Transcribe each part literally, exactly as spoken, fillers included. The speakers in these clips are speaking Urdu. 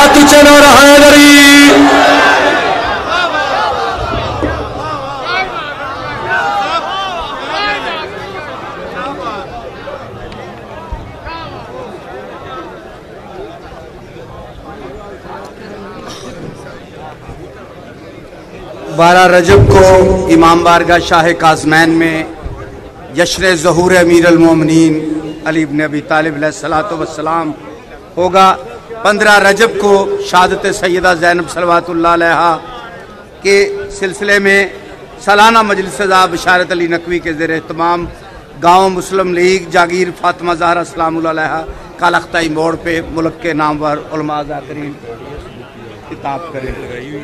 ہاتھ چلو حیدری بارہ رجب کو امام بارگاہ شاہ کاظمین میں جشن ظہور امیر المومنین علی بن ابی طالب علیہ الصلوۃ والسلام ہوگا۔ پندرہ رجب کو شہادت سیدہ زینب صلوات اللہ علیہا کے سلسلے میں سالانہ مجلس عزا بشارت علی نقوی کے زیر اہتمام گاؤں مسلم لیگ جاگیر فاطمہ زہرا سلام اللہ علیہا کالختائی موڑ پہ ملک کے نامور علماء ذاکرین خطاب کریں۔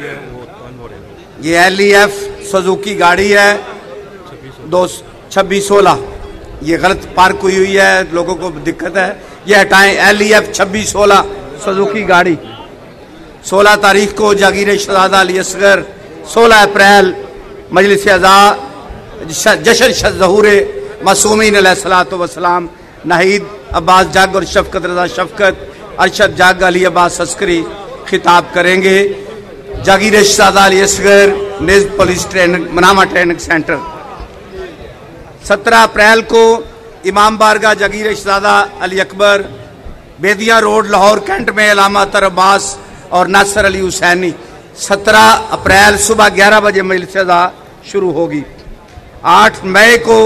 یہ ایل ای ایف سوزوکی گاڑی ہے دو چھبیس سولہ، یہ غلط پارک ہوئی ہوئی ہے، لوگوں کو دقت ہے، یہ ہٹائیں۔ ایل ای ایف چھبیس سولہ سوزوکی گاڑی سولہ تاریخ کو جاگیر شہزادہ علی اصغر، سولہ اپریل مجلس عزا جشن ظہور معصومین علیہ الصلوۃ والسلام ناہید عباس جگ اور شفقت رضا شفقت ارشد جگ علی عباس عسکری خطاب کریں گے۔ جاگیر شہزادہ علی اصغر نیز police training Manama training centre. سترہ اپریل کو امام بارگاہ جاگیر شہزادہ علی اکبر بیدیاں روڈ لاہور کینٹ میں علامہ طاہر عباس اور ناصر علی حسینی، سترہ اپریل صبح گیارہ بجے مجلس عزا شروع ہوگی۔ آٹھ مئی کو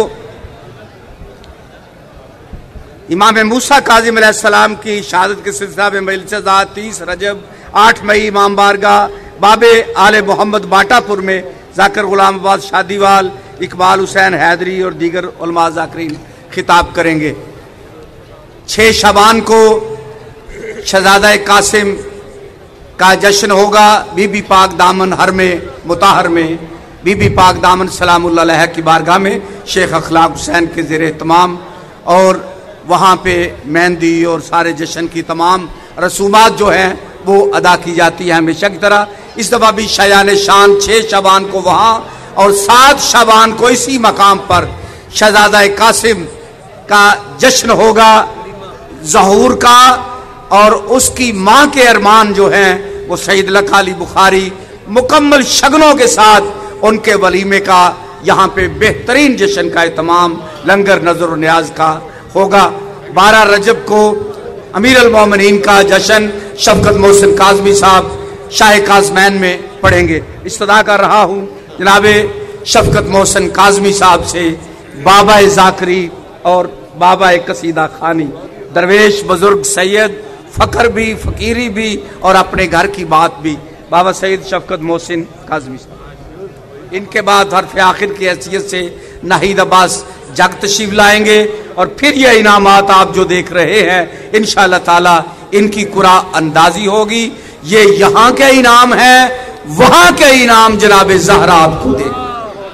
امام موسیٰ کاظم علیہ السلام کی شہادت کے سلسلہ میں مجلس عزا تیس رجب آٹھ مئی امام بارگاہ باب آل محمد باٹا پور میں ذاکر غلام آباد شادی وال اقبال حسین حیدری اور دیگر علماء ذاکرین خطاب کریں گے۔ چھ شعبان کو شہزادہ قاسم کا جشن ہوگا بی بی پاک دامن ہر میں مطہر میں، بی بی پاک دامن سلام اللہ علیہ کی بارگاہ میں شیخ اخلاق حسین کے زیر اہتمام، اور وہاں پہ مہندی اور سارے جشن کی تمام رسومات جو ہیں وہ ادا کی جاتی ہیں ہمیشہ کی طرح۔ اس دفعہ بھی شایان شان چھ شعبان کو وہاں اور سات شعبان کو اسی مقام پر شہزادہ قاسم کا جشن ہوگا ظہور کا، اور اس کی ماں کے ارمان جو ہیں وہ سید لکھ علی بخاری مکمل شگنوں کے ساتھ ان کے ولیمے کا یہاں پہ بہترین جشن کا اہتمام لنگر نظر و نیاز کا ہوگا۔ بارہ رجب کو امیر المومنین کا جشن شفقت محسن کاظمی صاحب شاہ کاظمین میں پڑھیں گے۔ استدعا کر رہا ہوں جناب شفقت محسن کاظمی صاحب سے بابا ذاکری اور بابا قصیدہ خانی، درویش بزرگ سید، فقر بھی فقیری بھی اور اپنے گھر کی بات بھی، بابا سید شفقت محسن کاظمی صاحب۔ ان کے بعد حرف آخر کی حیثیت سے ناہید عباس جگ تشریف لائیں گے، اور پھر یہ انعامات آپ جو دیکھ رہے ہیں انشاءاللہ تعالی ان کی قرعہ اندازی ہوگی۔ یہ یہاں کے انعام ہے، وہاں کے انعام جناب زہرا آپ کو دے گی۔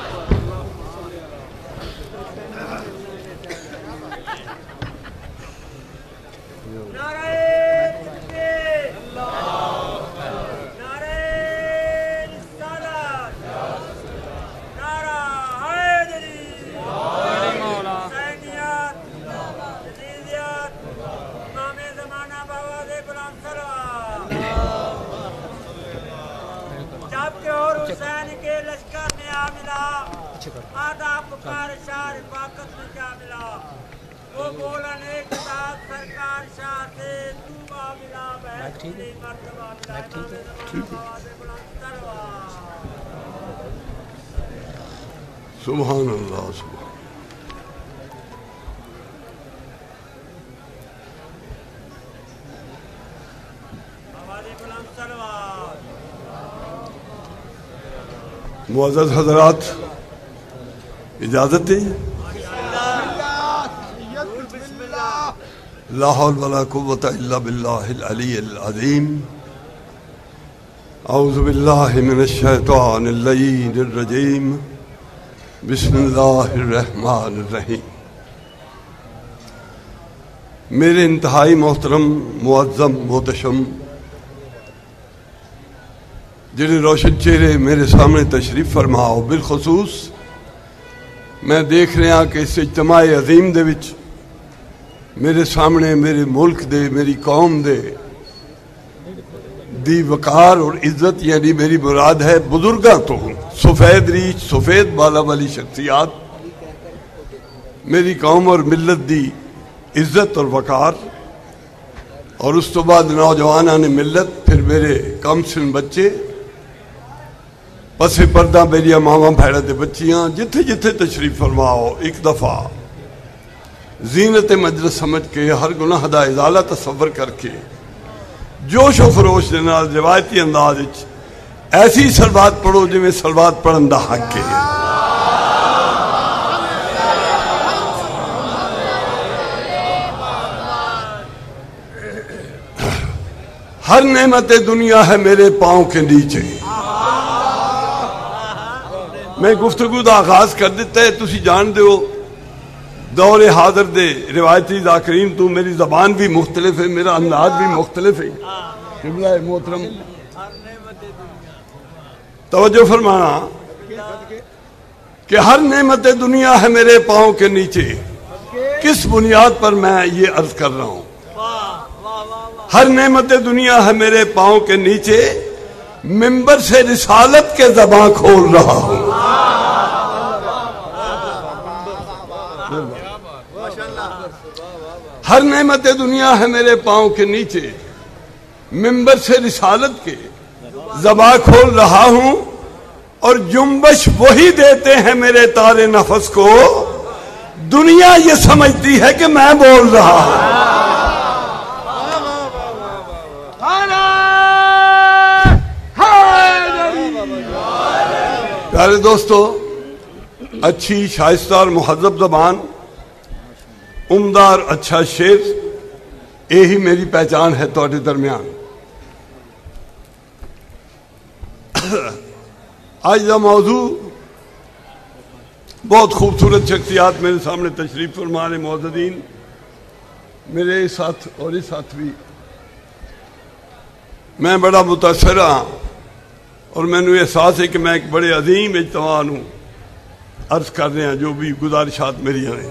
سبحان اللہ سبحان معزز حضرات، اجازت دیں۔ لا حول ولا قوة الا باللہ العلی العظیم۔ اعوذ باللہ من الشیطان اللعین الرجیم، بسم اللہ الرحمن الرحیم۔ میرے انتہائی محترم معظم محتشم جڑے روشن چہرے میرے سامنے تشریف فرماؤ، بالخصوص میں دیکھ رہا کہ اس اجتماع عظیم دے وچ میرے سامنے میرے ملک دے، میری قوم دے دی وقار اور عزت، یعنی میری مراد ہے بزرگاں تو سفید ریچھ سفید بالا والی شخصیات، میری قوم اور ملت دی عزت اور وقار، اور اس تو بعد نوجوانان ملت، پھر میرے کم سن بچے، پس پردہ میری ماواں بھیڑا دے بچیاں، جتھے جتھے تشریف فرماؤ ایک دفعہ زینت مجلس سمجھ کے ہر گناہ دا ازالہ تصور کر کے جوش و خروش دے نال روایتی انداز وچ ایسی سلوات پڑھو جویں سلوات پڑھن دا حق ہے۔ ہر نعمت دنیا ہے میرے پاؤں کے نیچے۔ میں گفتگو دا آغاز کر دیتا ہے، تسی جان دے ہو دور حاضر دے روایتی ذاکرین تو میری زبان بھی مختلف ہے، میرا انداز بھی مختلف ہے۔ قبلہ محترم توجہ فرمانا کہ ہر نعمت دنیا ہے میرے پاؤں کے نیچے، کس بنیاد پر میں یہ عرض کر رہا ہوں؟ ہر نعمت دنیا ہے میرے پاؤں کے نیچے، منبر سے رسالت کے زباں کھول رہا ہوں۔ ہر نعمت دنیا ہے میرے پاؤں کے نیچے، منبر سے رسالت کے زباں کھول رہا ہوں، اور جنبش وہی دیتے ہیں میرے تارے نفس کو، دنیا یہ سمجھتی ہے کہ میں بول رہا ہوں۔ پیارے دوستو، اچھی شائستہ اور مہذب زبان، عمدہ اور اچھا شعر، یہی میری پہچان ہے تواڈے درمیان۔ آج دا موضوع بہت خوبصورت شخصیات میرے سامنے تشریف فرما رہے معززین، میرے ساتھ اور اس ساتھ بھی میں بڑا متاثر ہاں، اور میں نے احساس ہے کہ میں ایک بڑے عظیم اجتماع نوں عرض کر رہے ہیں، جو بھی گزارشات میری ہیں۔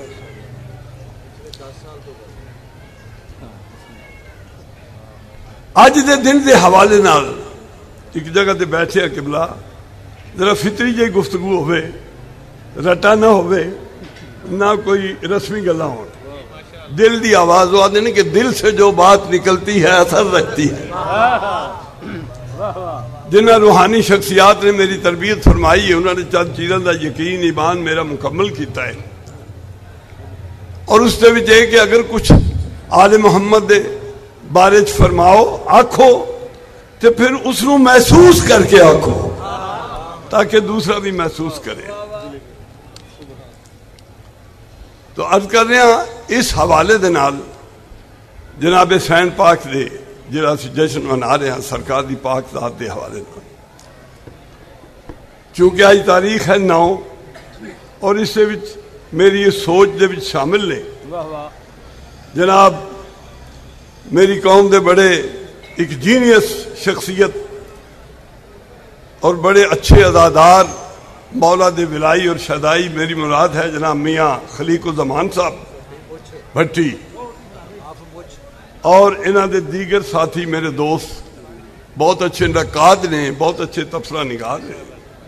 آج دے دن دے حوالے نال ایک جگہ تے بیٹھے ہیں قبلہ، ذرا فطری جی گفتگو ہوئے، رٹا نہ ہوئے، نہ کوئی رسمی گلا ہو، دل دی آواز ہو آدھے نہیں کہ دل سے جو بات نکلتی ہے اثر رکھتی ہے۔ جنہ روحانی شخصیات نے میری تربیت فرمائی ہے، انہوں نے چند چیزوں کا یقین ایمان میرا مکمل کیتا ہے، اور اس دے وچ یہ کہ اگر کچھ آل محمد دے بارے فرماؤ آکھو تو پھر اس نو محسوس کر کے آکھو تاکہ دوسرا بھی محسوس کرے۔ تو عرض کر رہے ہیں اس حوالے دے نال جناب حسین پاک دے جڑا سی جشن منا رہے ہیں سرکار دی پاک ذات دے حوالے نال، چونکہ آج تاریخ ہے نو، اور اس دے وچ میری یہ سوچ دے وچ شامل نے جناب میری قوم دے بڑے ایک جینیس شخصیت اور بڑے اچھے ادادار مولا دے ولائی اور شدائی، میری مراد ہے جناب میاں خلیق الزمان صاحب بھٹی، اور انہاں دے دیگر ساتھی میرے دوست بہت اچھے نقاد نے، بہت اچھے تبصرہ نگار نے،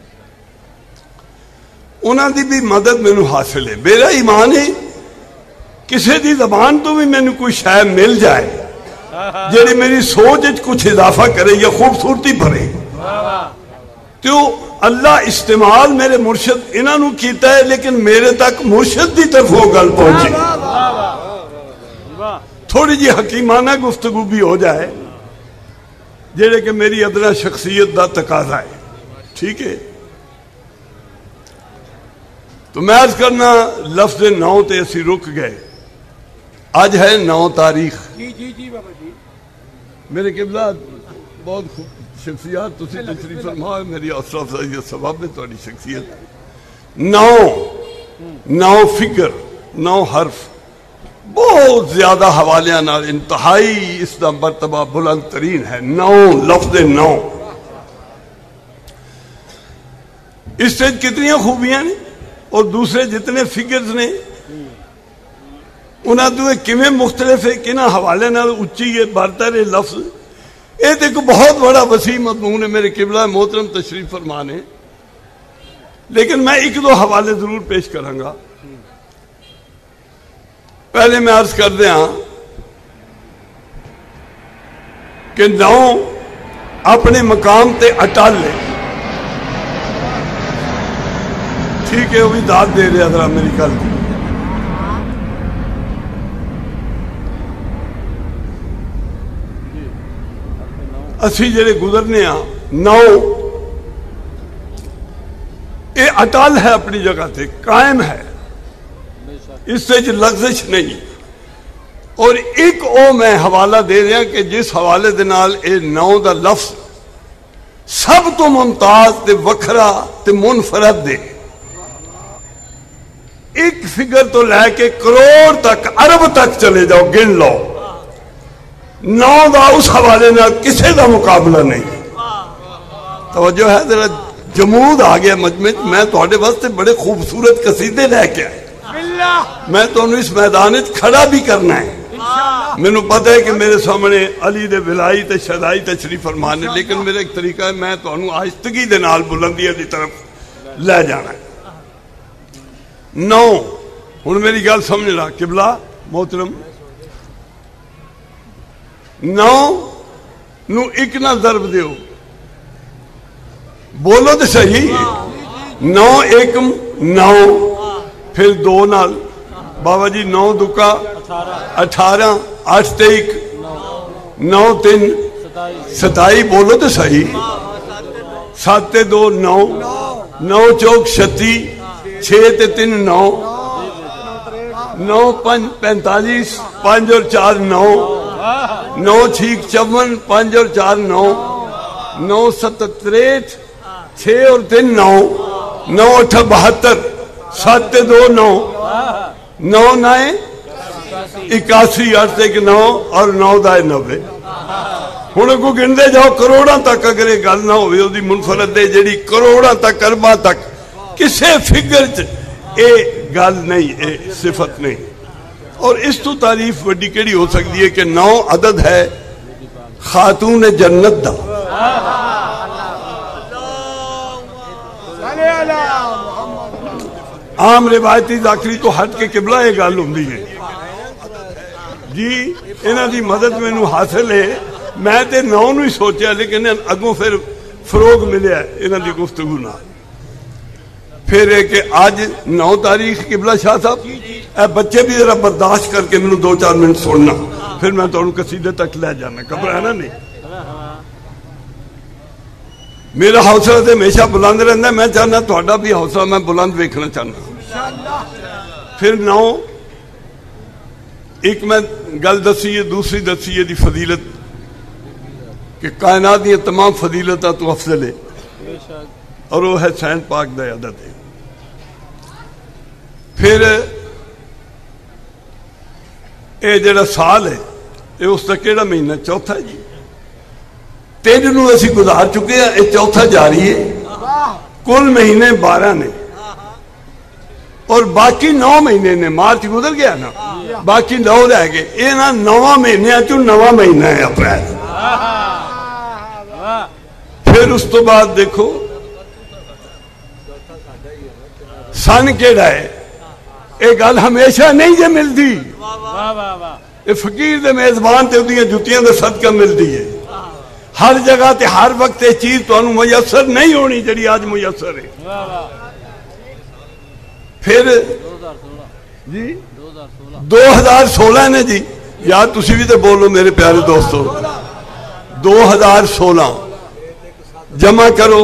انہاں دی بھی مدد مینوں حاصل ہے۔ میرا ایمان ہے کسی دی زبان تو بھی مینوں کوئی شے مل جائے جیڑی میری سوچ کچھ اضافہ کرے یا خوبصورتی بھرے، تو اللہ استعمال میرے مرشد انہاں نو کیتا ہے، لیکن میرے تک مرشد دی طرف وہ گل پہنچی، تھوڑی جی حکیمانہ گفتگو بھی ہو جائے جیڑے کہ میری ادنا شخصیت دا تقاضا ہے، ٹھیک ہے؟ تو میں عرض کرنا لفظ نو تے اسی رک گئے، آج ہے نو تاریخ۔ جی جی جی بابا جی، میرے قبلہ بہت خوب شخصیات تسی تشریف فرما، میری حوصلہ افزائی کا سبب ہے تہاڈی شخصیت۔ نو نو فکر، نو حرف، بہت زیادہ حوالیاں نال انتہائی اس دا مرتبہ بلند ترین ہے نو، لفظ نو۔ اس سے کتنی خوبیاں نے، اور دوسرے جتنے فگرز نے انہاں تو کیویں مختلف ہے، کنہاں حوالے نال اچھی ہے برتر ہے لفظ، یہ دیکھو بہت بڑا وسیع مضمون ہے میرے قبلہ محترم تشریف فرمانے، لیکن میں ایک دو حوالے ضرور پیش کروں گا۔ پہلے میں عرض کر دیا کہ نو اپنے مقام تے اٹل لے، ٹھیک ہے، وہ بھی داد دے رہے ذرا میری گل کی۔ اسی جڑے گزرنے ہاں نو اے اٹل ہے، اپنی جگہ تے قائم ہے، اس سے لغزش نہیں۔ اور ایک او میں حوالہ دے رہا کہ جس حوالے دے نال اے نو دا لفظ سب تو ممتاز تے وکھرا تے منفرد دے، ایک فگر تو لے کے کروڑ تک ارب تک چلے جاؤ گن لو، نو دا اس حوالے نال کسے دا مقابلہ نہیں۔ توجہ ہے ذرا، جمود آ گیا مجمع، میں تھوڑے واسطے بڑے خوبصورت قصیدے لے کے آئے، میں تو اس میدان کھڑا بھی کرنا ہے۔ میں نے پتا ہے کہ میرے سامنے علی دے ولائی تے شدائی تشریف فرمانے، لیکن میرا ایک طریقہ ہے میں تو انہوں آہستگی دے نال بلندیاں دی طرف لے جانا ہے۔ نو ہن میری گل سمجھ رہا قبلہ محترم، نو نو ایک نہ ضرب دیو، بولو تو صحیح، نو ایکم نو، پھر دو نال بابا جی نو دکا اٹھارہ، آٹھ تے ایک نو تین ستائی، بولو تو صحیح، سات تے دو نو، نو چوک چھتی، چھ تے تین نو، نو پنج پینتالیس، پانچ اور چار نو، نو چھیک چون، پانچ اور چار نو، نو ست تریٹ، چھ اور تین نو، نو اٹھ بہتر، سات تے دو نو، نو نائے اکاسی، آٹھ ایک نو اور نو دائے نوے۔ ہوں کو گندے جاؤ کروڑاں تک، اگر یہ گل نہ ہوئے وہ منفرد ہے جیڑی کروڑاں تک ارباں تک کسے فگر چ اے گل نہیں، اے صفت نہیں۔ اور اس تو تعریف وڈی کیڑی ہو سکتی ہے کہ نو عدد ہے خاتون جنت دا۔ عام روایتی ذاکری تو ہٹ کے قبلہ یہ گل ہوندی ہے جی، انہاں دی مدد مینوں حاصل ہے، میں تے نو نو ہی سوچیا، لیکن اگوں پھر فروغ ملیا انہاں دی گفتگو نال۔ پھر ہے کہ آج نو تاریخ قبلہ شاہ صاحب، اے بچے بھی ذرا برداشت کر کے مینوں دو چار منٹ سننا، پھر میں تانوں قصیدے تک لے جانا، گھبرانا نہیں۔ میرا حوصلہ تے ہمیشہ بلند رہندا ہے، میں چاہنا تہاڈا بھی حوصلہ میں بلند ویکھنا چاہنا۔ پھر نو ایک میں گل دسی ہے، دوسری دسی ہے دی فضیلت کہ کائنات دی تمام فضیلتاں تو افضل ہے، اور وہ ہے حسین پاک دا عدد ہے۔ پھر اے جڑا سال ہے اے اس دا کیڑا مہینہ؟ چوتھا جی، تین نو اسی گزار چکے ہیں، اے چوتھا جاری ہے، کل مہینے بارہ نے اور باقی نو مہینے نے، مارچ گزر گیا نا، باقی نو رہ گئے، اے نا نواں مہینے چوں نواں مہینہ ہے اپریل۔ پھر اس تو بعد دیکھو سن کیڑا ہے، اے گل ہمیشہ نہیں جے ملتی، اے فقیر دے میزبان تے اودیاں جتیاں دے صدقہ ملتی ہے، ہر جگہ تے ہر وقت یہ چیز تو انہوں میسر نہیں ہونی جڑی آج میسر ہے۔ پھر جی دو ہزار سولہ نے جی، یار تسی بھی تے بولو میرے پیارے دوستو، دو ہزار سولہ جمع کرو،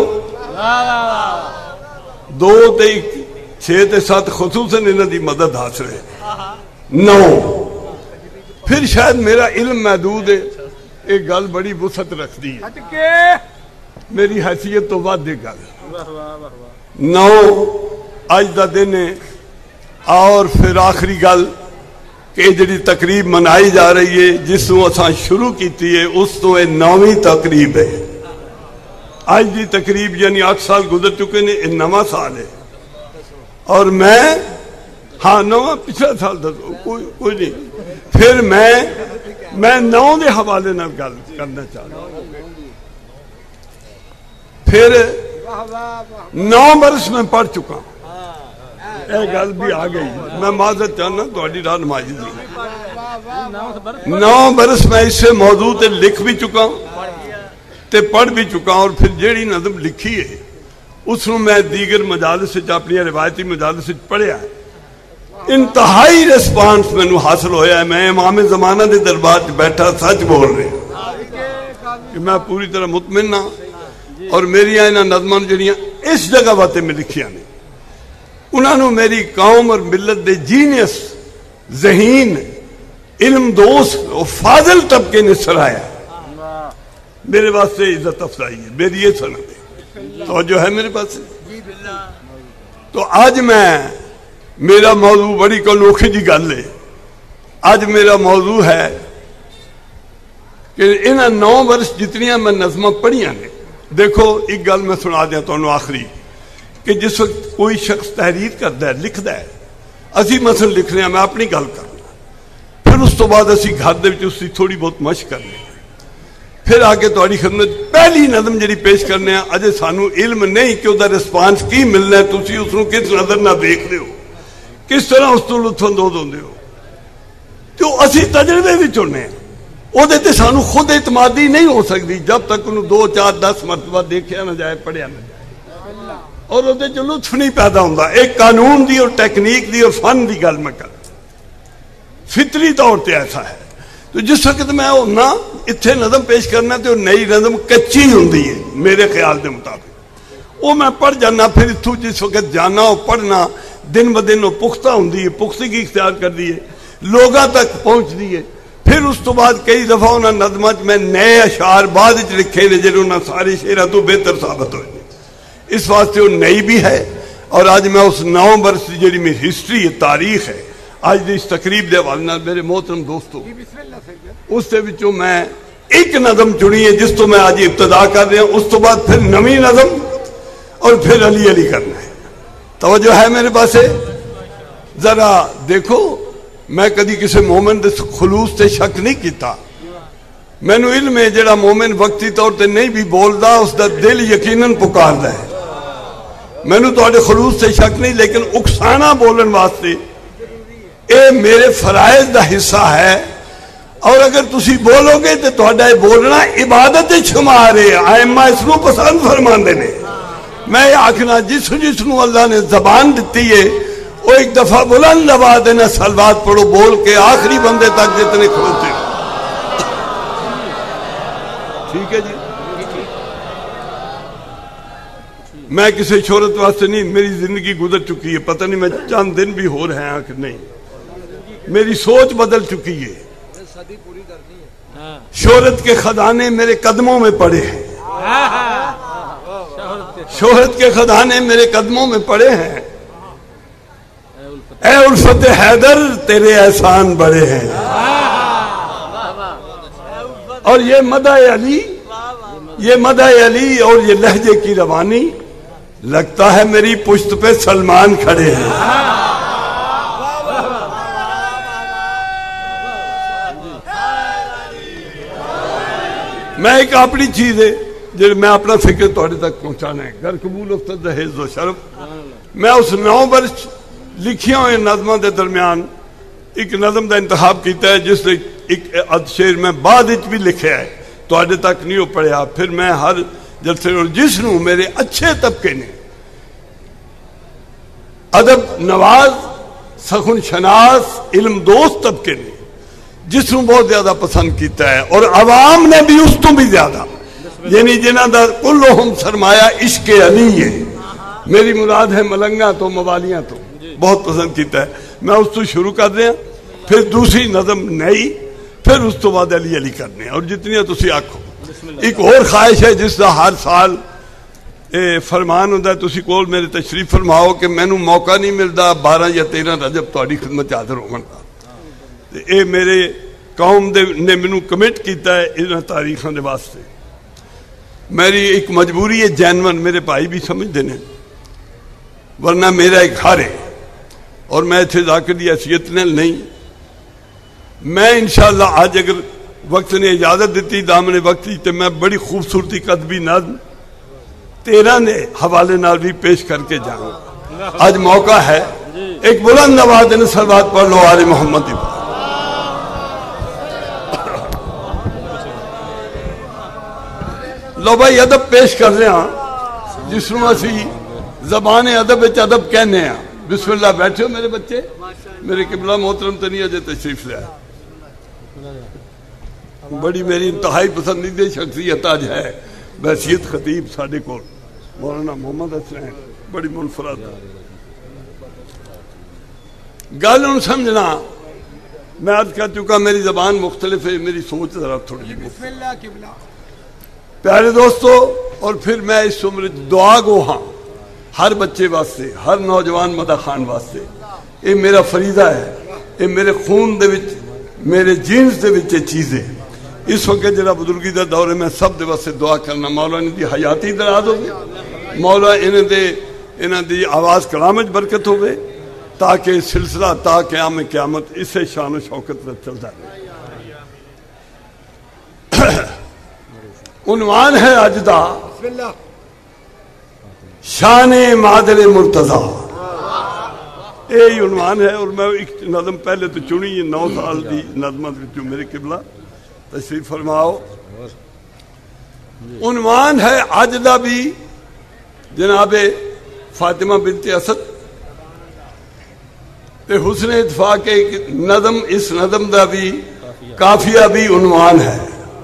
دو تے چھ تے سات خصوصاً انہوں دی مدد حاصل ہے، نو۔ پھر شاید میرا علم محدود ہے، ایک گل بڑی وسعت رکھ دی ہے، میری حیثیت تو ود ایک گل، نو اج دا دن ہے۔ اور پھر آخری گل کہ جڑی تقریب منائی جا رہی ہے جس کو اساں شروع کیتی ہے، اس تو یہ نویں تقریب ہے۔ اج دی تقریب یعنی آٹھ سال گزر چکے نے، یہ نواں سال ہے، اور میں ہاں نواں پچھلا سال دسو کوئی کوئی نہیں۔ پھر میں میں نو دے حوالے نال گل کرنا چاہتا ہوں. پھر نو برس میں پڑھ چکا ہوں. یہ گل بھی آ گئی. میں معذرت چاہنا تھوڑی رہنمائی دی. نو برس میں اس سے موضوع تے لکھ بھی چکا ہوں تے پڑھ بھی چکا ہوں. اور پھر جیڑی نظم لکھی ہے اس میں میں دیگر مجالس اپنی روایتی مجالس پڑھیا ہے. انتہائی ریسپانس میں نو حاصل ہویا ہے. میں امام زمانہ دے دربار چ بیٹھا سچ بول رہے ہیں کہ میں پوری طرح مطمئن ہاں. اور میری انہاں نظماں جڑیاں اس جگہ واتے میں لکھیاں نے انہاں نو میری قوم اور ملت دے جینیس ذہین علم دوست اور فاضل طبقے نے سرایا. میرے واسطے عزت افزائی ہے. میری یہ سند ہے تو جو ہے میرے پاس. تو آج میں میرا موضوع بڑی انوکھی جی گل ہے. آج میرا موضوع ہے کہ انہاں نو برس جتنیاں میں نظمیں پڑھیاں نے. دیکھو ایک گل میں سنا دیا تو آخری کہ جس وقت کوئی شخص تحریر کرتا ہے لکھتا ہے اسی مثلا لکھ رہے ہیں میں اپنی گل کرنا پھر اس تو بعد اسی گھر دے وچ اس کی تھوڑی بہت مشق کرنے پھر آگے تہاڈی خدمت پہلی نظم جڑی پیش کرنے ہیں اجے سانو علم نہیں کہ وہ رسپانس کی ملنا ہے. تسی اس کو کس نظر نہ دیکھ رہے ہو کس طرح اس تو لطف اندوز ہوندے ہو. تو اسی تجربے بھی چڑھنے ہیں وہ دیتے سانو خود اعتمادی نہیں ہو سکتی جب تک انہوں دو چار دس مرتبہ دیکھیا نہ جائے پڑھیا نہ جائے اور وہ دیتے لطف نہیں پیدا ہوندہ. ایک قانون دی اور ٹیکنیک دی اور فن دی گل میں کر فطری طور تے ایسا ہے. تو جس وقت میں ہونا اتھے نظم پیش کرنا تو نئی نظم کچی ہوندی ہے میرے خیال دے مطابق وہ میں پڑھ جانا پھر اتھو جس وقت جانا اور پڑھنا دن ب دن وہ پختہ ہوندی ہے پختگی اختیار کر دی ہے لوگاں تک پہنچ دی ہے. پھر اس تو بعد کئی دفعہ انہاں نظمت میں نئے اشعار بعد وچ لکھے نے جنہوں نے ساری شعراں تو بہتر ثابت ہوئے. اس واسطے وہ نئی بھی ہے. اور آج میں اس نو برس کی جڑی میری ہسٹری ہے تاریخ ہے آج دی اس تقریب دے حوالے نال میرے محترم دوستو اس دے وچوں میں ایک نظم چنی ہے جس تو میں آج ابتدا کر رہا ہوں. اس تو بعد پھر نویں نظم اور پھر علی علی کرنا ہے. توجہ ہے میرے پاس. ذرا دیکھو میں کدی کسی مومن دے خلوص تے شک نہیں کیتا. میں نو علم ہے جڑا مومن وقتی طور تے نہیں بھی بولدا اس دا دل یقیناً پکاردا ہے. میں نو تواڈے خلوص تے شک نہیں لیکن اکسانا بولن واسطے اے میرے فرائض دا حصہ ہے. اور اگر تسی بولو گے تو تہاڈا بولنا عبادت شمار ہے. ائمہ اس نو پسند فرماندے نے. میں آکھنا جس جس نو اللہ نے زبان دیتی ہے وہ ایک دفعہ بلند آواز دینا سلوات پڑھو بول کے آخری بندے تک جتنے کھڑوتے ہو. ٹھیک ہے جی. میں کسی شہرت واسطے نہیں میری زندگی گزر چکی ہے پتہ نہیں میں چند دن بھی ہو رہے ہیں کہ نہیں. میری سوچ بدل چکی ہے. شہرت کے خزانے میرے قدموں میں پڑے ہیں. شہرت کے خزانے میرے قدموں میں پڑے ہیں. اے الفت حیدر تیرے احسان بڑے ہیں. اور یہ مدح علی یہ مدح علی اور یہ لہجے کی روانی لگتا ہے میری پشت پہ سلمان کھڑے ہیں. میں ایک اپنی چیز ہے جو میں اپنا فکر تھوڑے تک پہنچانا ہے گر قبول افتد حیض و شرف. میں اس نو برس لکھیاں ہوئے نظموں دے درمیان ایک نظم دا انتخاب کیتا ہے جس نے ایک اد شعر میں بعد اچ بھی لکھا ہے تواڈے تک نہیں ہو پڑیا. پھر میں ہر جلسے اور جس نو میرے اچھے طبقے نے ادب نواز سخن شناس علم دوست طبقے نے جس نو بہت زیادہ پسند کیتا ہے اور عوام نے بھی اس تو بھی زیادہ یعنی جنہ دا کلہم سرمایہ عشق علی ہے. میری مراد ہے ملنگا تو موالیاں تو بہت پسند کیتا ہے. میں اس تو شروع کر دیا پھر دوسری نظم نئی پھر اس تو بعد علی علی کرنے اور جتنی تسی آکھو. ایک اور خواہش ہے جس دا ہر سال اے فرمان ہوتا ہے تسی کول میرے تشریف فرماؤ کہ میں نو موقع نہیں ملتا بارہ یا تیرہ رجب تہاڈی خدمت حاضر ہون دا. اے میرے قوم دے نے مینوں کمٹ کیتا ہے انہاں تاریخاں دے واسطے. میری ایک مجبوری ہے جینون میرے بھائی بھی سمجھتے ہیں ورنہ میرا ایک گھر ہے اور میں اتنے ذاکر دی حیثیت نہیں. میں انشاءاللہ آج اگر وقت نے اجازت دیتی دامن وقت تے میں بڑی خوبصورتی قدبی نظم تیرہ نے حوالے نال بھی پیش کر کے جاؤں. آج موقع ہے ایک بلند آواز نے صلوات پڑھ لو آل محمد. لو بھائی ادب پیش کر رہے ہیں جس میں اسی زبان ادب وچ ادب کہنے ہیں. بسم اللہ. بیٹھے ہو میرے بچے. میرے قبلہ محترم تنی اجے تشریف لے. بڑی میری انتہائی پسندیدہ شخصیت آج ہے بحثیت خطیب ساڈے کول مولانا محمد حسین. بڑی منفرد گل ان سمجھنا. میں عرض کر چکا میری زبان مختلف ہے, میری سوچ ذرا تھوڑی جی. پیارے دوستو, اور پھر میں اس عمر دعا گو ہاں ہر بچے واسطے, ہر نوجوان مدح خان واسطے. یہ میرا فریضہ ہے, یہ میرے خون دے وچ میرے جینز دے وچ چیز ہے. اس وقت جڑا بزرگی دا دور ہے میں سب دے واسطے دعا کرنا مولا ان دی حیاتی دراز ہوگی, مولا انہیں دے انہاں دی آواز کلام وچ برکت ہوگی تاکہ سلسلہ تا قیام قیامت اسے شان و شوکت وچ چلدا رہے. عنوان ہے اج دا شان مادر مرتضی. یہی عنوان ہے. اور میں ایک نظم پہلے تو چنی نو سال دی نظمت وچوں میرے قبلہ تشریف فرماؤ. عنوان ہے اج دا بھی جناب فاطمہ بنت اسد تے حسن اتفاق ایک نظم. اس نظم دا بھی کافیہ بھی عنوان ہے.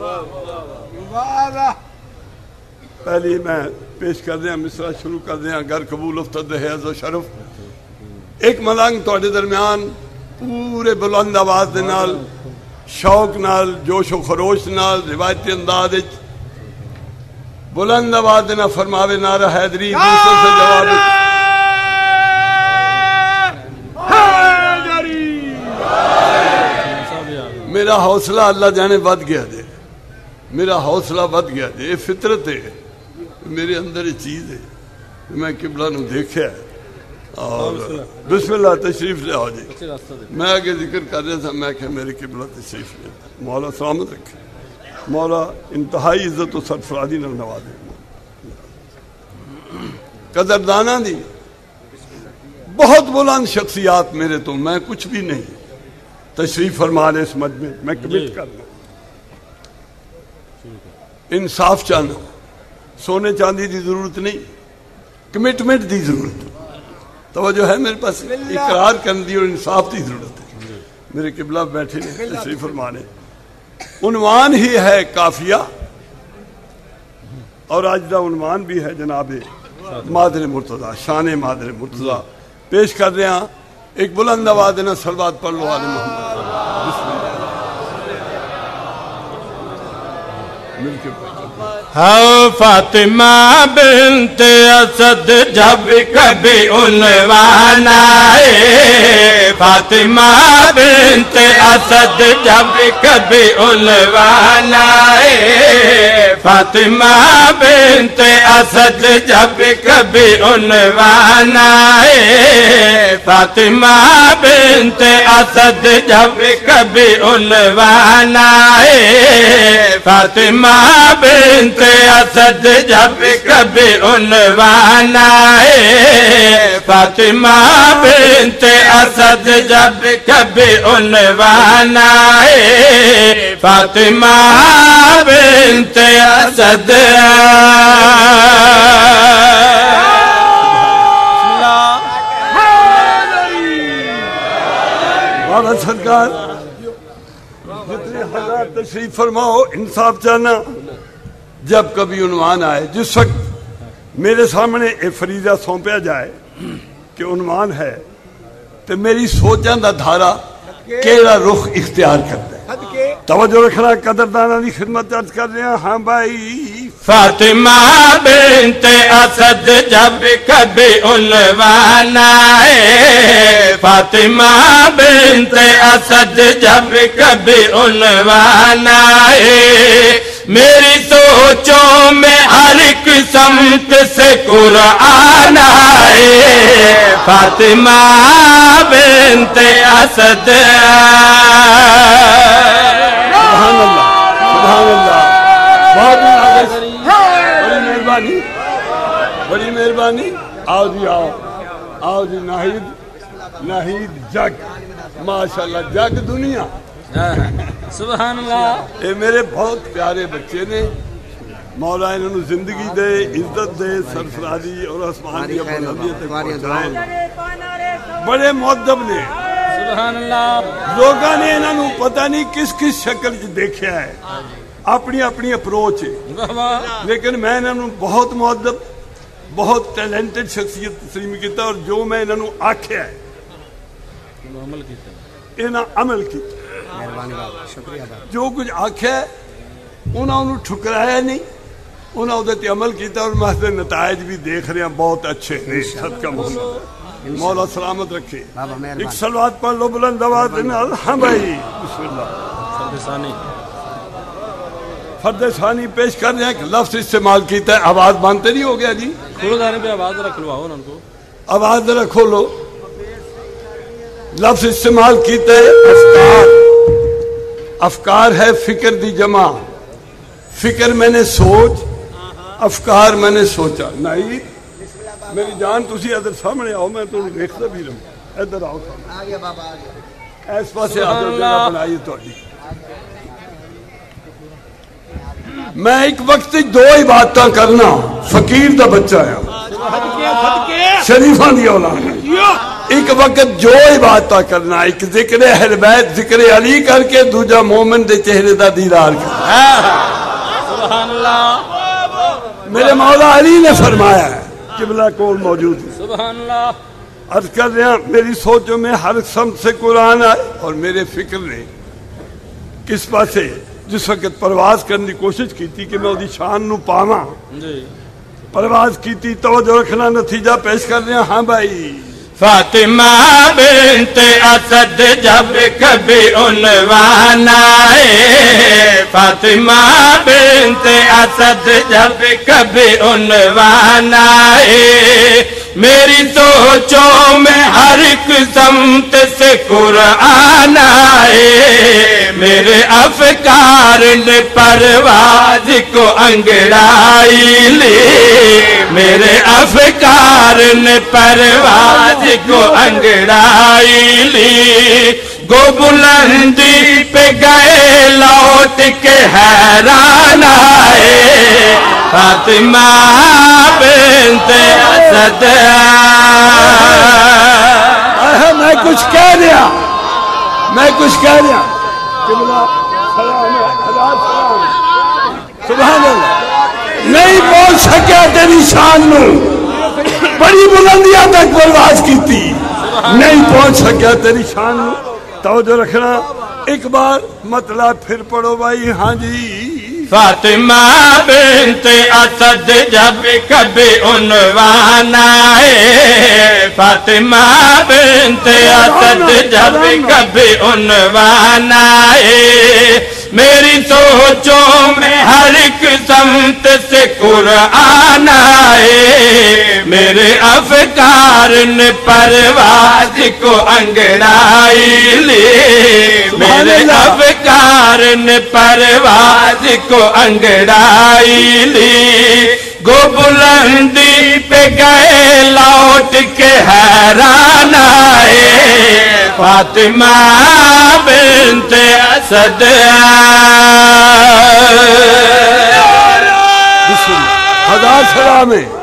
پہلی میں پیش کر دیا مصرع شروع کر دیا. گر قبول افتد ہے عز و شرف. ایک ملنگ تواڈے درمیان پورے بلند آواز دے نال شوق نال جوش و خروش نال روایتی انداز وچ بلند آواز دے نال فرماوے نعرہ حیدری. دوسرے سے جواب میرا حوصلہ اللہ جانے بد گیا دے, میرا حوصلہ بد گیا دے. یہ فطرت ہے میرے اندر یہ چیز ہے. میں قبلہ نو دیکھا ہے. اور بسم اللہ تشریف لے آؤ جی. میں آگے ذکر کر رہا تھا, میں کہ میرے قبلہ تشریف لے. مولا سلامت رکھے, مولا انتہائی عزت و سرفرازی نال نوازے. قدردانہ دی بہت بلند شخصیات میرے تو میں کچھ بھی نہیں. تشریف فرما لے اس مجمع میں کمٹ کرنا. انصاف چاہنا, سونے چاندی دی ضرورت نہیں, کمٹمنٹ دی ضرورت. توجہ ہے میرے پاس, اقرار کرنے دی اور انصاف دی ضرورت ہے. میرے قبلہ بیٹھے نے تشریف فرمانے. عنوان ہی ہے کافیہ اور آج دا عنوان بھی ہے جناب مادر مرتضی, شان مادر مرتضی. پیش کر رہے ہیں ایک بلند آواز دینا صلوات پڑھ لو آل محمد. بسم اللہ. مل کے ہاں فاطمہ بنت اسد جب کبھی عنوان آئے, فاطمہ بنت اسد جب کبھی عنوان آئے, فاطمہ بنت اسد جب کبھی عنوان آئے, فاطمہ بنت اسد جب کبھی عنوان آئے, فاطمہ بنت اسد جب کبھی عنوان آئے, فاطمہ بنت اسد جب کبھی عنوان آئے, فاطمہ بنت اسد. بابا سرکار جتنے حضرات تشریف فرماؤ, انصاف چاہنا. جب کبھی عنوان آئے, جس وقت میرے سامنے ایک فریضہ سونپیا جائے کہ عنوان ہے تو میری سوچاں دا دھارا کیڑا رخ اختیار کرتا ہے. توجہ رکھنا, قدردانہ دی خدمت عرض کر رہے ہیں. ہاں بھائی فاطمہ بنت اسد جب کبھی عنوان آئے, فاطمہ بنت اسد جب کبھی عنوان آئے, میری سوچوں میں ہر ایک سمت سے قرآن آئے, فاطمہ بنت اسد. سبحان اللہ. آؤ جی آؤ آؤ جی ناہید ناہید جگ ماشاءاللہ جگ دنیا سبحان اللہ. یہ میرے بہت پیارے بچے نے. مولا انہوں زندگی دے عزت دے سرفرازی اور آسمانی بلندیت تک پہنچائے. بڑے مؤدب نے. سبحان اللہ. لوگوں نے انہوں پتہ نہیں کس کس شکل چ دیکھا ہے اپنی اپنی اپروچ ہے لیکن میں انہوں بہت مؤدب بہت ٹیلنٹڈ شخصیت تسلیم کیتا اور جو میں انہوں آکھیا ہے انہاں عمل کیتا. جو کچھ آکھیا ہے انہوں ٹھکرایا نہیں انہوں نے عمل کیتا اور محض نتائج بھی دیکھ رہے ہیں بہت اچھے ہیں. صدقہ محمد مولا سلامت رکھے. ایک صلوات پڑھ لو بلند آواز میں. ہاں بھائی بسم اللہ. فرد ثانی پیش کر رہے ہیں کہ لفظ استعمال کیتا ہے. آواز مانتے نہیں ہو گیا جی کھولو دانے پہ آواز رکھ لو ان کو آواز ذرا کھولو. لفظ استعمال کیتا ہے افکار. افکار ہے فکر دی جمع. فکر میں نے سوچ افکار میں نے سوچا. نہیں میری جان تسی ادھر سامنے آؤ میں تو دیکھتا بھی رہوں. ادھر آؤ اس پاسے آدھر جگہ بنائی تھوڑی. میں ایک وقت دو ہی باتاں کرنا. فقیر دا بچہ ہے شریفاں دی اولاد ہے. ایک وقت جو ہی باتاں کرنا. ایک ذکر اہل بیت ذکر علی کر کے دوجا مومن دے چہرے دا دیدار کرنا. سبحان اللہ. میرے مولا علی نے فرمایا ہے قبلہ کول موجود ہے. سبحان اللہ. عرض کر رہے ہیں میری سوچوں میں ہر سمت سے قرآن آئے اور میرے فکر نے کس پاسے جس وقت پرواز کرنے کی کوشش کی تھی کہ میں وہ شان نو پاواں پرواز کی تھی. توجہ رکھنا نتیجہ پیش کر رہے ہیں. ہاں بھائی. فاطمہ بنت اسد جب کبھی عنوان آئے. فاطمہ بنت اسد جب کبھی عنوان آئے. میری سوچوں میں ہر ایک سمت سے قرآن آئے. میرے افکار نے پرواز کو انگڑائی لی. میرے افکار نے پرواز کو انگڑائی لی. گو بلندی پہ گئے لوٹ کے حیران آئے. فاطمہ بنت اسد. میں کچھ کہہ دیا میں کچھ کہہ دیا. سبحان اللہ. نہیں پہنچ سکیا تیری شان نو. بڑی بلندیاں تک پرواز کی تھی نہیں پہنچ سکیا تیری شان نو. توجہ رکھنا. ایک بار مطلب پھر پڑھو بھائی. ہاں جی. فاطمہ بنت اسد جب کبھی عنوان آئے. فاطمہ بنت اسد جب کبھی عنوان آئے. میری سوچوں میں ہر ایک سمت سے قرآن آئے. میرے افکار نے پرواز کو انگڑائی لی. میرے افکار نے پرواز کو انگڑائی لی. گو بلندی پہ گئے لوٹ کے حیران آئے. فاطمہ بنت اسد. ہزار سلام ہے.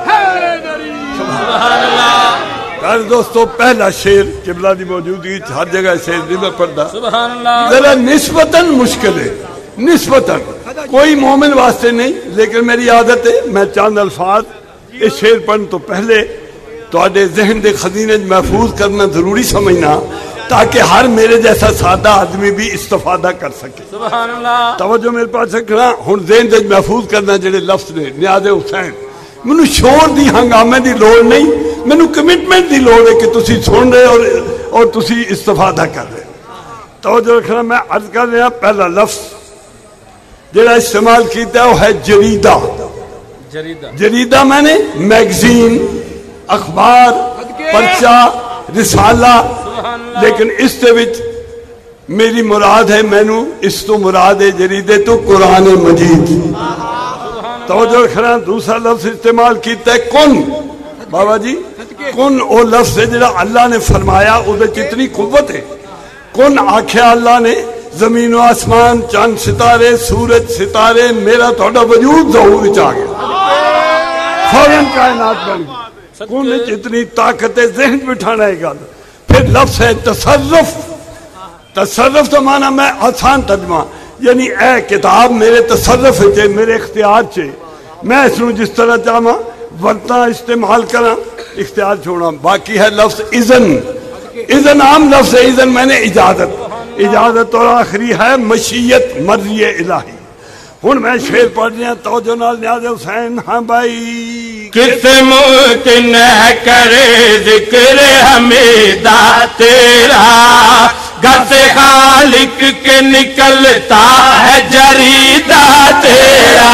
دوستو پہلا شیر قبلہ دی موجودگی ہر جگہ شیر نہیں میں پڑھتا. سبحان اللہ. ذرا نسبتاً مشکل ہے نسبتاً کوئی مومن واسطے نہیں لیکن میری عادت ہے میں چند الفاظ اس شیر پڑھنے تو پہلے تواڈے ذہن دے خزینے محفوظ کرنا ضروری سمجھنا تاکہ ہر میرے جیسا سادہ آدمی بھی استفادہ کر سکے. سبحان اللہ. توجہ میرے پاس رکھنا. ہن ذہن دے محفوظ کرنا جڑے لفظ نے نیاز حسین. مینوں شور دی ہنگامے دی لوڑ نہیں مینوں کمٹمنٹ دی لوڑ ہے کہ تسی سن رہے اور اور تسی استفادہ کر رہے. توجہ رکھنا. میں عرض کر رہا پہلا لفظ جڑا استعمال کیتا ہے وہ ہے جریدہ. جریدہ. جریدہ میں نے میگزین اخبار پرچہ رسالہ لیکن اس دے وچ میری مراد ہے مینوں اس تو مراد ہے جریدے تو قرآن مجید. توجہ رکھنا. دوسرا لفظ استعمال کیتا ہے کن. بابا جی کن او لفظ ہے جڑا اللہ نے فرمایا او دے اتنی قوت ہے. کن آکھیا اللہ نے زمین و آسمان چاند ستارے سورج ستارے میرا تھوڑا وجود ظہور وچ آ گیا فوراً کائنات بن گئی. کن وچ اتنی طاقت ہے ذہن بٹھانا ہے گل. پھر لفظ ہے تصرف. تصرف تو مانا میں آسان ترجمہ یعنی اے کتاب میرے تصرف چے میرے اختیار چے میں اس نو جس طرح چاہاں ورتاں استعمال کراں اختیار چھوڑا. باقی ہے لفظ اذن. اذن عام لفظ ہے. اذن میں نے اجازت اجازت اور آخری ہے مشیت مرضی الہی. ہن میں شعر پڑھ رہا توجہ نال نیاز حسین. ہاں بھائی کس ممکن ہے کرے ذکر حمیدہ تیرا گھر سے خالق کے نکلتا ہے جریدہ تیرا.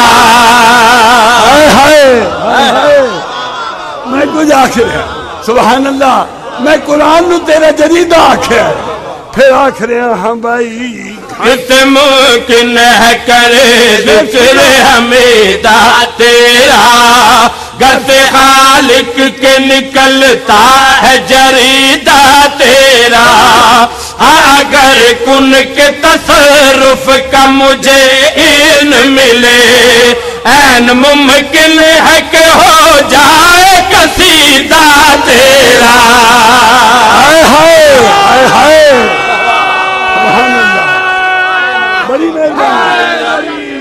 میں کچھ آخر ہے سبحان اللہ میں قرآن نو تیرا جریدہ آخر پھر آخر ہے. ہاں بھائی کس ممکن ہے کرے ذکر حمیدہ تیرا گھر سے خالق کے نکلتا ہے جریدہ تیرا. اگر کن کے تصرف کا مجھے علم ملے این ممکن ہے کہ ہو جائے قصیدہ تیرا. ہائے ہائے سبحان اللہ بڑی مہربانی.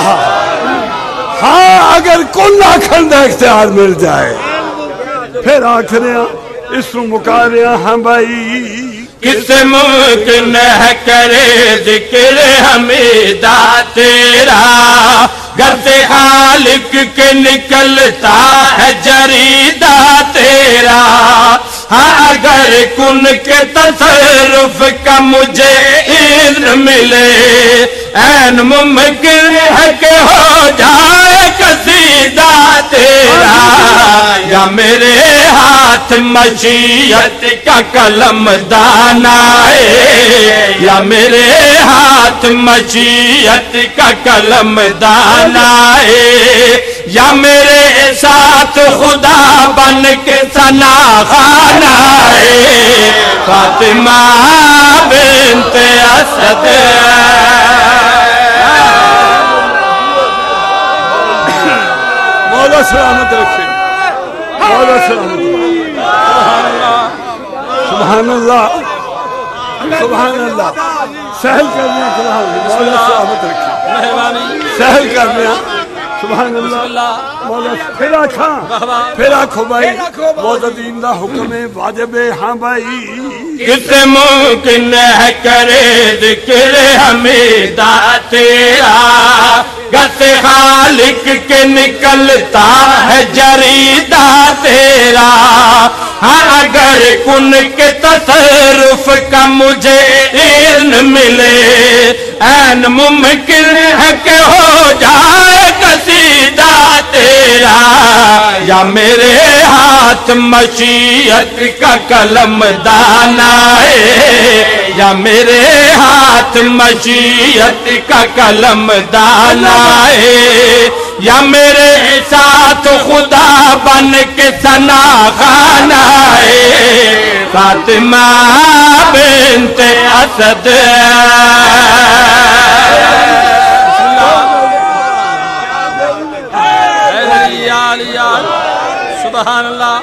ہاں اگر کن آخر دا اختیار مل جائے پھر آخر اس نو مکاریا. ہاں بھائی کس ممکن ہے کرے ذکر حمیدہ تیرا گھر سے خالق کے نکلتا ہے جریدہ تیرا. ہاں اگر کن کے تصرف کا مجھے علم ملے این ممکن ہے کہ ہو جائے قصیدہ تیرا. یا میرے ہاتھ مشیت کا قلم دانا ہے یا میرے ہاتھ مشیت کا قلم دانا ہے یا میرے ساتھ خدا بن کے ثنا خانہ ہے. فاطمہ بنت اسد مولا سلامت رکھے. مولا سلامت سبحان اللہ سبحان اللہ. سہل کرنے مولا سلامت رکھے. سہل کرنے سبحان اللہ. مولا پھر آکھاں پھر آکھو بھائی معتدین دا حکم واجب. ہاں بھائی کس ممکن ہے کرے ذکر حمیدہ تیرا گھر سے خالق کے نکلتا ہے جریدہ تیرا. ہاں اگر کن کے تصرف کا مجھے علم ملے این ممکن ہے کہ ہو جائے قصیدہ تیرا. یا میرے ہاتھ مشیت کا قلم دانا ہے یا میرے ہاتھ مشیت کا قلم دانا ہے یا میرے ساتھ خدا بن کے ثنا خانہ ہے. فاطمہ بنت اسد سبحان اللہ.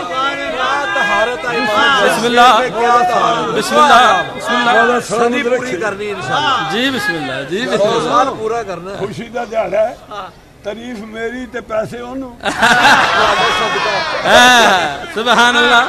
بسم اللہ بسم اللہ بسم اللہ پوری کرنی انشاءاللہ. جی بسم اللہ جی بسم اللہ پورا کرنا. خوشی دا دیہڑا ہے تعریف میری تے پیسے انہوں. سبحان اللہ.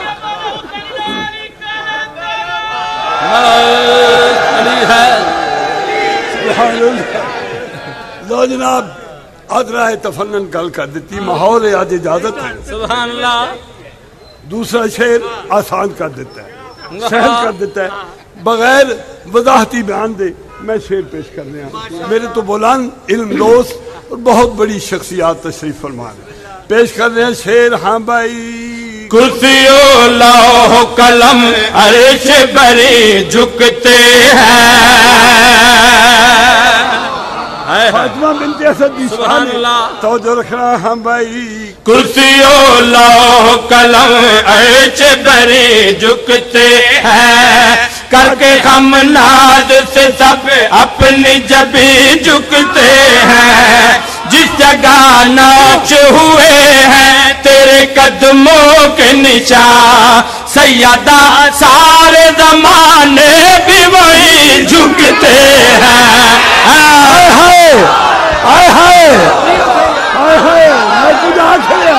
علی ہے سبحان اللہ. لو جناب ادرا تفنن گل کر دیتی ماحول ہے آج اجازت ہے. سبحان اللہ. دوسرا شعر آسان کر دیتا ہے سہل کر دیتا ہے بغیر وضاحتی بیان دے میں شعر پیش کر رہا ہوں. میرے تو بولان علم دوست اور بہت بڑی شخصیات تشریف فرما رہے پیش کر رہے ہیں شعر. ہاں بھائی کرسی و لوح قلم عرش بری جھکتے ہیں فاطمہ بنت اسد کی شان توجہ رکھنا ہم بھائی. کرسیوں لوح قلم عرش بری جھکتے ہیں کر کے ہم ناز سے سب اپنی جبیں جھکتے ہیں جس جگہ نقش ہوئے ہیں تیرے قدموں کے نشان سیدہ سارے زمانے بھی وہی جھکتے ہیں. آئے ہائے آئے ہائے آئے ہائے میں کچھ آ کھڑیا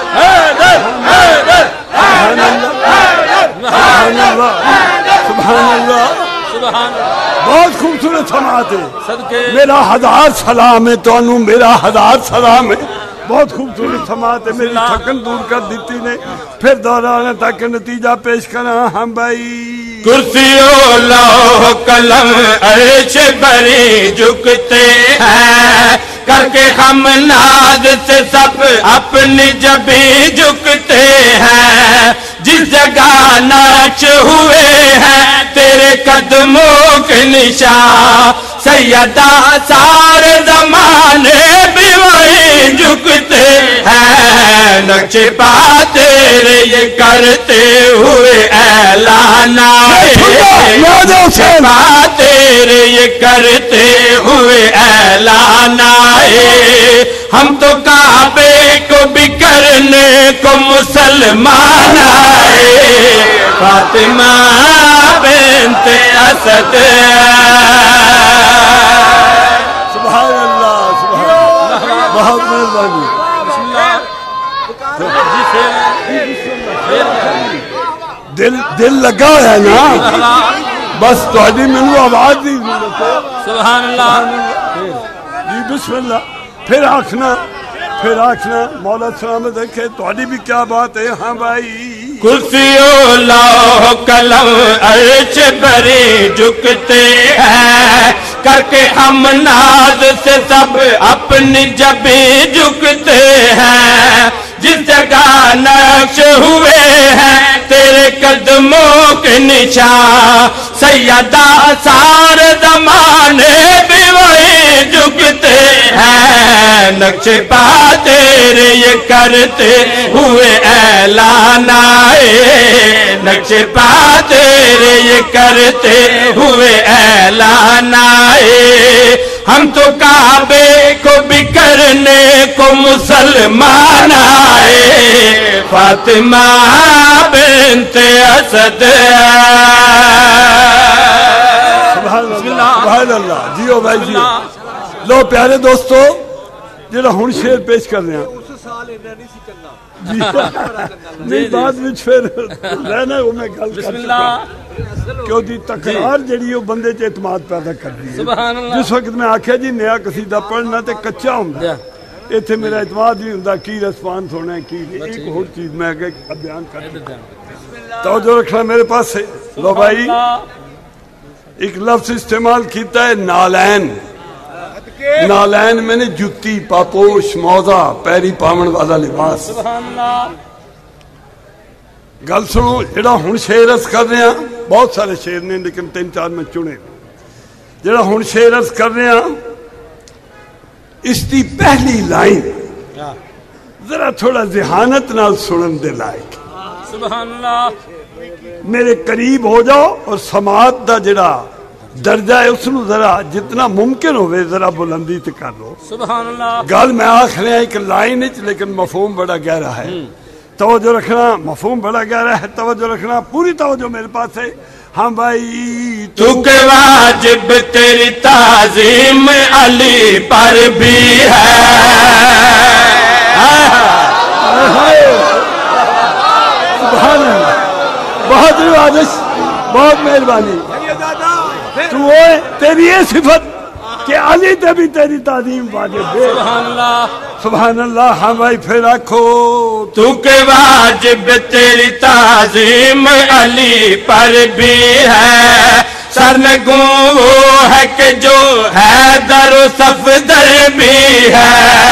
سبحان اللہ سبحان اللہ سبحان اللہ. بہت خوبصورت سماعت ہے. میرا ہزار سلام ہے تو انو میرا ہزار سلام ہے. بہت خوبصورت سماعت ہے. میری تھکن دور کر دیتی نے. پھر دوران تک نتیجہ پیش کرنا ہم بھائی. کرسیوں لوح قلم عرش بری جھکتے ہیں کر کے ہم ناز سے سب اپنی جبیں جھکتے ہیں جس جگہ نقش ہوئے ہیں تیرے قدموں کے نشان سیدہ سارے زمانے بھی وہی جھکتے ہیں نقش پا تیرے یہ کرتے ہوئے اعلان نقش پا تیرے یہ کرتے ہوئے اعلان آئے ہم تو کعبے کو بھی کرنے کو مسلمان آئے فاطمہ بنت اسد. سبحان اللہ سبحان اللہ. بہت مہربانی. دل دل لگا ہے نا بس تھوڑی مینوں آواز دی ضرورت ہے. سبحان اللہ. جی بسم اللہ. پھر آخنا پھر آخنا مولا سلامت رکھے تھوڑی بھی کیا بات ہے. ہاں بھائی. کرسیوں لوح قلم عرش بری جھکتے ہیں کر کے ہم ناز سے سب اپنی جبیں جھکتے ہیں جس جگہ نقش ہوئے ہیں تیرے قدموں کے نشان سیدہ سارے زمانے بھی وہی جھکتے ہیں نقش پا تیرے یہ کرتے ہوئے اعلان آئے نقش پا تیرے یہ کرتے ہوئے اعلان آئے ہم تو کعبے کو بھی کرنے کو مسلمان آئے فاطمہ بنت اسد. سبحان اللہ. جیو بھائی جی. لو پیارے دوستو جڑا ہن شعر پیش کر رہے ہیں جی نہیں بعد وچ پھر رہنا وہ میں گل کر سکتا کیوں دی تکرار جڑی وہ بندے چ اعتماد پیدا کرتی ہے. جس وقت میں آکھیا جی نیا قصیدہ پڑھنا تے کچا ہوندا ایتھے میرا اعتماد نہیں ہوندا کی رسپانس ہونا ہے کی ایک اور چیز میں اگے بیان کر دیتا توجہ رکھنا میرے پاس سے. لو بھائی ایک لفظ استعمال کیتا ہے نالین. نالین میں نے جتی پاپوش موزہ پیری پاون والا لباس. گل سنو جڑا ہن شعر عرض کر رہے ہیں بہت سارے شعر نے لیکن تین چار میں چنے جڑا ہن شعر عرض کر رہے ہیں اس دی پہلی لائن ذرا تھوڑا ذہانت نال سنن دے لائق. سبحان اللہ. میرے قریب ہو جاؤ اور سماعت دا جڑا درجہ ہے اس نو ذرا جتنا ممکن ہوئے ذرا بلندی تے کر لو. سبحان اللہ. گل میں آخر ہے ایک لائن وچ لیکن مفہوم بڑا گہرا ہے. توجہ رکھنا مفہوم بڑا گہرا ہے. توجہ رکھنا پوری توجہ میرے پاس ہے. ہاں بھائی تو کہ واجب تیری تعظیم علی پر بھی ہے. سبحان اللہ. بہت نوازش بہت مہربانی. تو ہوئے تیری یہ صفت کہ علی تے بھی تیری تعظیم واجب ہے. سبحان اللہ. سبحان اللہ. ہاں بھائی پھر رکھو تو کہ واجب تیری تعظیم علی پر بھی ہے. سرنگوں وہ ہے کہ جو ہے در و صفدر بھی ہے.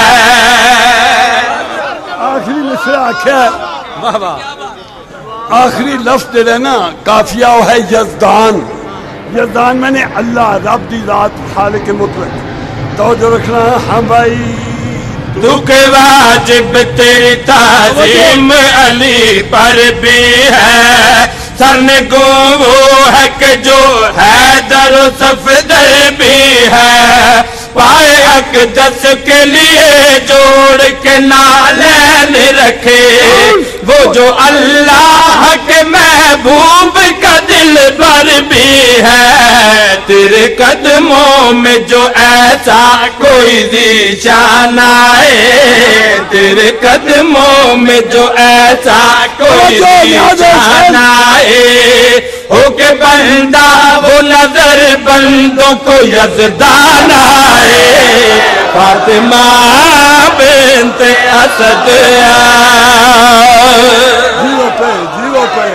آخری مصرع آخیا واہ واہ. آخری لفظ دے رہے نا کافیہ وہ ہے یزدان. یزدان میں نے اللہ رب دی ذات خالق مطلق توجہ رکھنا ہاں بھائی تو کہ واجب تیری تعظیم علی پر بھی ہے، سرنگوں وہ ہے کہ جو حیدر و صفدر بھی ہے، پائے اقدس کے لیے جوڑ کے نالین رکھے، وہ جو اللہ کے محبوب کا دل بر بھی ہے، تیرے قدموں میں جو ایسا کوئی ذیشان آئے، تیرے قدموں میں جو ایسا کوئی ذیشان آئے، ہو کے بندہ وہ نظر بندوں کو یزدان آئے، فاطمہ بنت اسد جیو پہ جیو پہ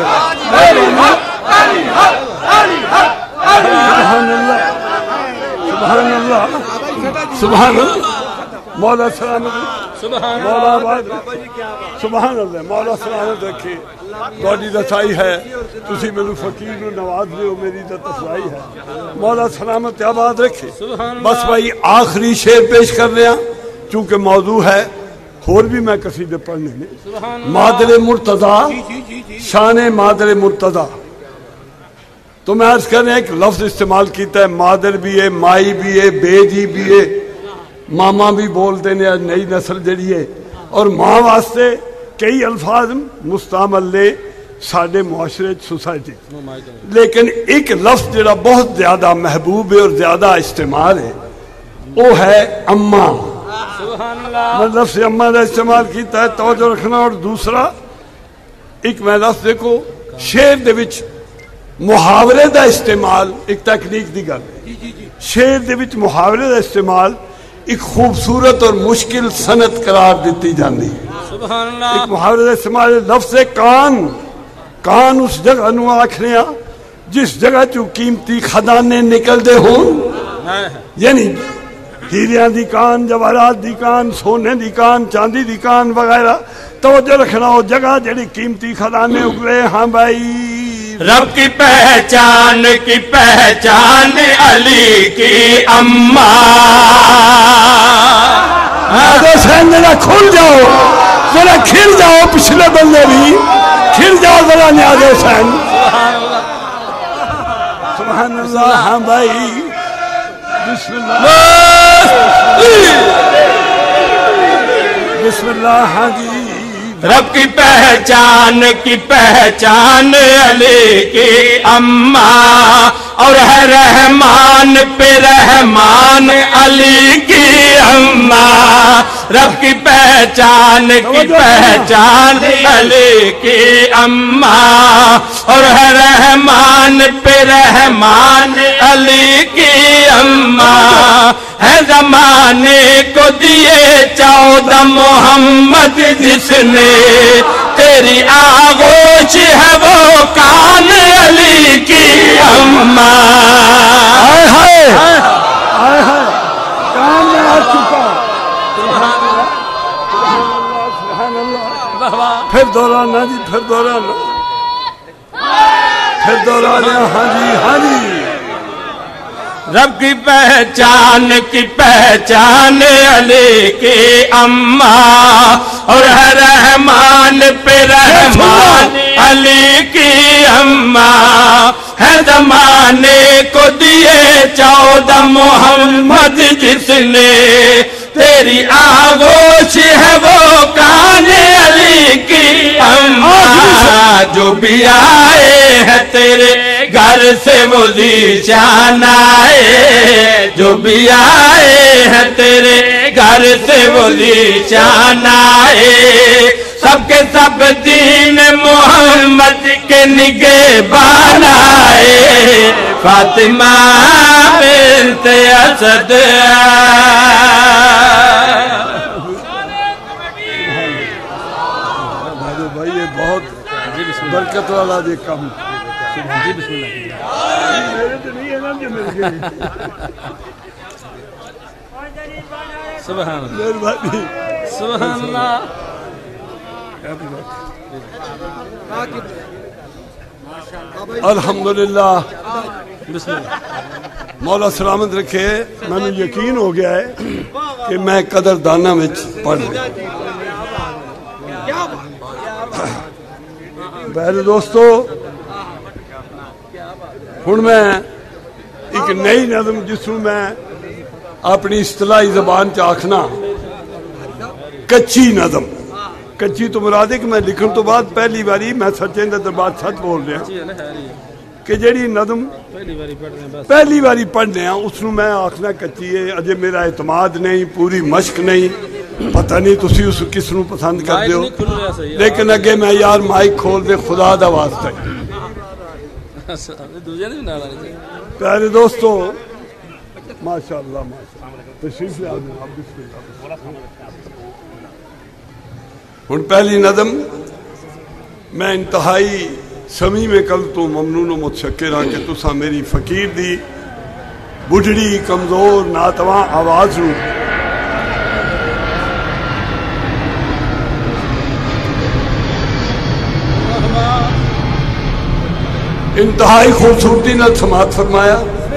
سبحان اللہ سبحان اللہ سبحان اللہ مولا سلامت مولا آباد سبحان اللہ مولا سلامت رکھے تھوڑی رسائی ہے تسی میرے فقیر نو نواز دیو میری عزت افزائی ہے مولا سلامت آباد رکھے بس بھائی آخری شعر پیش کر رہے ہیں چونکہ موضوع ہے اور بھی میں قصیدے پڑھنے میں مادر مرتضی شان مادر مرتضی تو میں عرض کر رہے ہیں ایک لفظ استعمال کیتا ہے مادر بھی ہے مائی بھی ہے بے جی بھی ہے ماما بھی بولتے ہیں نئی نسل جڑی ہے اور ماں واسطے کئی الفاظ مستعمل لے ساڑھے معاشرے سوسائٹی لیکن ایک لفظ جڑا بہت زیادہ محبوب ہے اور زیادہ استعمال ہے وہ ہے اماں میں لفظ اماں کا استعمال کیتا ہے توجہ رکھنا اور دوسرا ایک میں لفظ دیکھو شعر دے وچ محاورے دا استعمال ایک تکنیک دی گل شعر دے وچ محاورے دا استعمال ایک خوبصورت اور مشکل صنعت قرار دیتی جاندی ہے ایک محاورے دا استعمال لفظ کان کان اس جگہ نو آکھنے جس جگہ چو قیمتی خزانے نکل دے ہوں یعنی ہیریاں دی کان جواہرات دی کان سونے دی کان چاندی دی کان وغیرہ توجہ رکھنا ہو جگہ جڑی قیمتی خزانے اگلے ہاں بھائی رب کی پہچان کی پہچان علی کی اماں حسین ذرا کھل جاؤ ذرا کھل جاؤ پچھلے بندے بھی کھل جاؤ ذرا نیاز حسین سبحان اللہ ہاں بھائی بسم اللہ بسم اللہ ہاں جی رب کی پہچان کی پہچان علی کی اماں اور ہے رحمان پہ رحمان علی کی اماں رب کی پہچان کی پہچان علی کی اماں اور ہے رحمان پہ رحمان علی کی اماں ہے زمانے کو دیے چودہ محمد جس نے تیری آغوش ہے وہ کان علی کی اماں آئے ہائے آئے ہائے کان میں آ چکا سبحان اللہ پھر دورانا جی پھر دورانا پھر دورانا ہاں جی ہاں جی رب کی پہچان کی پہچان علی کی اماں اور ہے رحمان پہ رحمان علی کی اماں ہے زمانے کو دیے چودہ محمد جس نے تیری آغوش ہے وہ کان علی کی اماں جو بھی آئے ہیں تیرے گھر سے وہ ذیشان آئے جو بھی آئے ہیں تیرے گھر سے وہ ذیشان آئے سب کے سب دین محمد کے نگہبان آئے فاطمہ بنت اسد بھائی یہ بہت برکت والا یہ کام میرے تو نہیں ہے نا جو مل گئی سبحان اللہ مہربانی سبحان اللہ الحمدللہ بسم اللہ مولا سلامت رکھے میں نے یقین ہو گیا ہے کہ میں قدردانہ میں پڑھ رہا پہلے دوستو ہن میں ایک نئی نظم جس میں میں اپنی اصطلاحی زبان چ آکھنا کچی نظم کچی تو مراد ہے کہ میں لکھن تو بعد پہلی باری میں سچے دے دربار سچ بول رہا کہ جیڑی نظم پہلی باری پڑھنے ہیں اس میں میں آکھنا کچی ہے اجے میرا اعتماد نہیں پوری مشق نہیں پتہ نہیں تسی اس کس نو پسند کر دیو لیکن اگے میں یار مائک کھول دے خدا دا واسطہ پیارے دوستو ماشاءاللہ ماشاءاللہ تشریف لے آدھیں آپ بسم اللہ ہن پہلی نظم میں انتہائی سمی میں کل تو ممنون و متشکر ہاں کہ تساں میری فقیر دی بڑھڑی کمزور ناتواں آواز نو انتہائی خوبصورتی نال سماعت فرمایا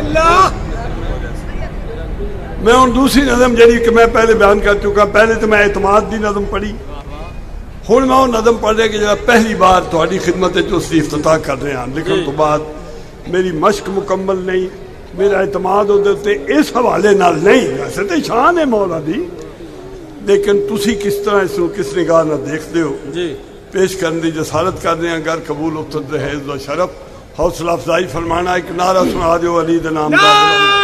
میں ان دوسری نظم جڑی کہ میں پہلے بیان کر چکا پہلے تو میں اعتماد دی نظم پڑھی ہن میں وہ نظم پڑھ رہا کہ جب پہلی بار تھوڑی خدمت اس کی افتتاح کر رہے ہیں لیکن تو بعد میری مشق مکمل نہیں میرا اعتماد ہوتے اس حوالے نال نہیں ویسے تو شان ہے مولا دی لیکن تسی کس طرح اس کو کس نگاہ نہ دیکھتے ہو پیش کرنے دی جسارت کر رہے ہیں اگر قبول اتر رہے عزت و شرف حوصلہ افزائی فرمانا ایک نعرہ سنا دیو علی دے نام دا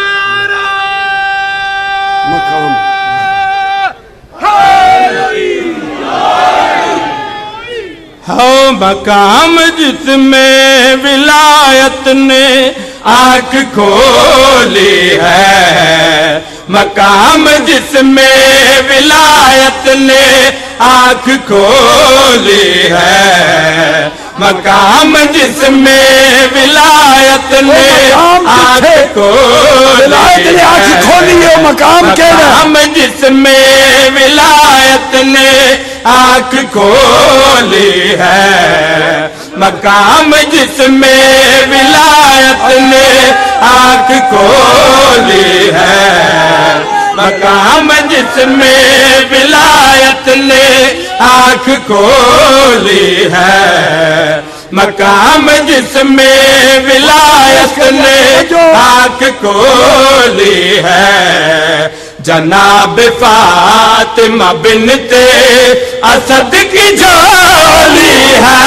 مقام ہو مقام جس میں ولایت نے آنکھ کھولی ہے مقام جس میں ولایت نے آنکھ کھولی ہے مقام جس میں ولایت نے آنکھ کھولی ہے مقام جس میں ولایت نے آنکھ کھولی ہے مقام جس میں ولایت نے آنکھ کھولی ہے مقام جس میں ولایت نے آنکھ کھولی ہے مقام جس میں ولایت نے آنکھ کھولی ہے جناب فاطمہ بنت اسد کی جھولی ہے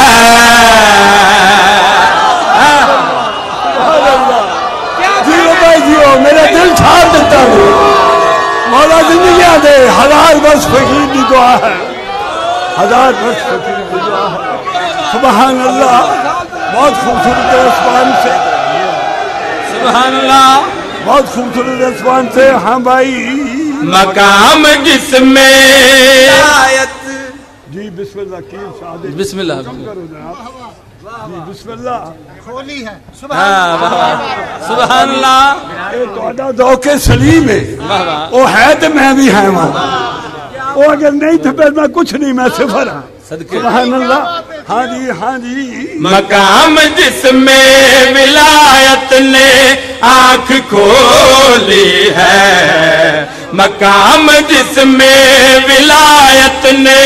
جیو بھائی جیو میرا دل چھاڑ دیتا ہے مولا زندگیاں دے ہزار برس فقیر کی دعا ہے ہزار برس فقیر کی دعا ہے سبحان اللہ بہت خوبصورت رسوان سے سبحان اللہ بہت خوبصورت رسوان سے ہاں بھائی مقام جس میں جی بسم اللہ کی شاہد بسم اللہ جی بسم اللہ کھولی ہے سبحان اللہ اے توڑا ذوق سلیم ہے وہ ہے تو میں بھی ہے وہاں وہ اگر نہیں تھا پھر میں کچھ نہیں میں صفر ہوں سبحان اللہ ہاں جی ہاں جی مقام جس میں ولایت نے آنکھ کھولی ہے مقام جس میں ولایت نے